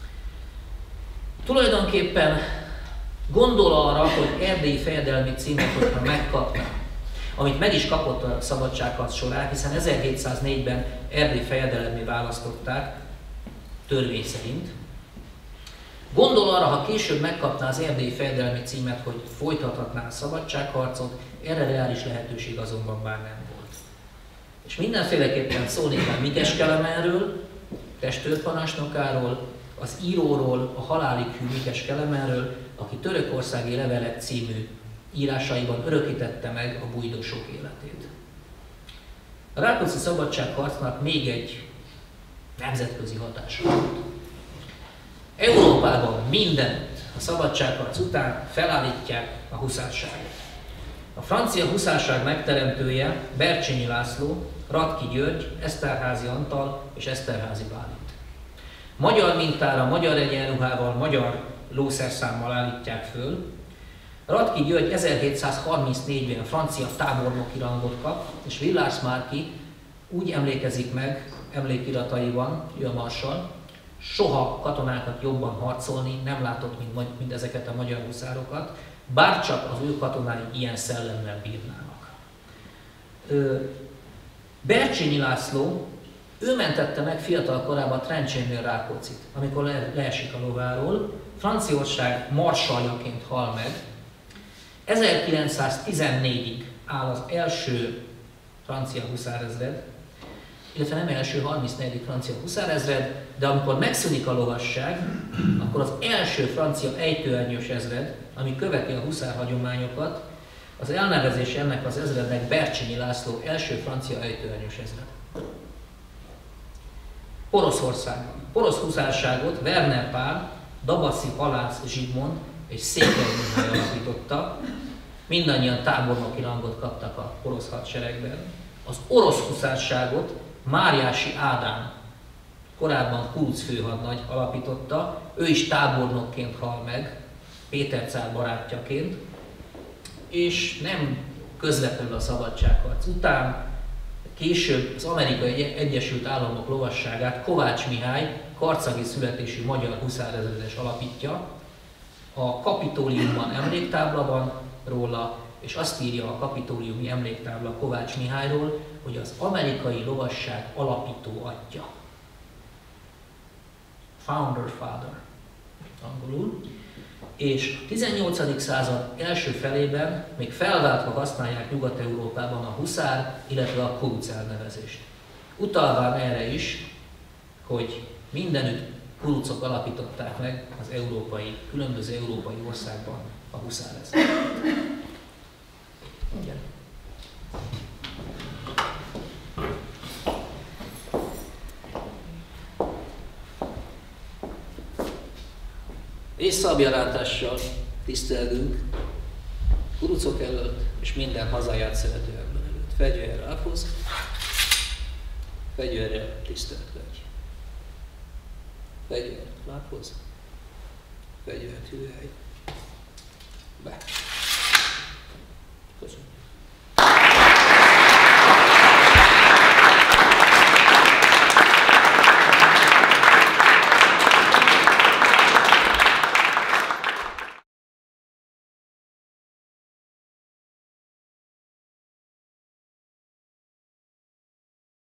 Tulajdonképpen gondol arra, hogy erdélyi fejedelmi címet, hogyha megkapta, amit meg is kapott a szabadságharc során, hiszen ezerhétszáznégyben Erdély fejedelemmé választották, törvény szerint, Gondol arra, ha később megkapná az erdélyi fejedelmi címet, hogy folytathatná a szabadságharcot, erre reális lehetőség azonban már nem volt. És mindenféleképpen szólni kell Mikes Kelemenről, testőrparancsnokáról, az íróról, a halálig hű Mikes Kelemenről, aki Törökországi levelek című írásaiban örökítette meg a bujdosok életét. A rákóczi szabadságharcnak még egy nemzetközi hatása volt. Európában mindenütt a szabadságharc után felállítják a huszárságot. A francia huszárság megteremtője Bercsényi László, Radky György, Eszterházy Antal és Eszterházy Bálint. Magyar mintára, magyar egyenruhával, magyar lószerszámmal állítják föl. Radky György ezerhétszázharmincnégyben francia tábornoki rangot kap, és Villars Márki úgy emlékezik meg emlékirataiban, ő a marsal, soha katonákat jobban harcolni nem látott, mint, mint ezeket a magyar huszárokat, bárcsak az ő katonái ilyen szellemmel bírnának. Bercsényi László, ő mentette meg fiatal korában Trencsénnél Rákóczit, amikor le, leesik a lováról, Franciaország marsaljaként hal meg. ezerkilencszáztizennégyig áll az első francia huszárezred, illetve nem első, harmincnegyedik francia huszárezred, de amikor megszűnik a lovasság, akkor az első francia ejtőernyős ezred, ami követi a huszár hagyományokat, az elnevezés ennek az ezrednek Bercsényi László első francia ejtőernyős ezred. Poroszországban. Porosz huszárságot Werner Pál, Dabaszi Halász Zsigmond és Székely Mihály alapította. Mindannyian tábornoki rangot kaptak a porosz hadseregben. Az orosz huszárságot Máriási Ádám, korábban kuruc főhadnagy alapította, ő is tábornokként hal meg, Péter cár barátjaként, és nem közvetlenül a szabadságharc után, később az Amerikai Egyesült Államok lovasságát Kovács Mihály, karcagi születésű magyar huszárezredes alapítja. A Kapitóliumban emléktábla van róla, és azt írja a kapitóliumi emléktábla Kovács Mihályról, hogy az amerikai lovasság alapító atya. Founder father, angolul. És a tizennyolcadik század első felében még felváltva használják Nyugat-Európában a huszár, illetve a kuruc elnevezést. Utalván erre is, hogy mindenütt kurucok alapították meg az európai, különböző európai országban a huszárezredet. Igen. És szabjalátással tisztelgünk kurucok előtt, és minden hazáját szerető ember előtt. Fegyverre ápoz, fegyverre tisztelt legy. Fegyvert lápoz, fegyvert hüvelj. Be. Köszönöm.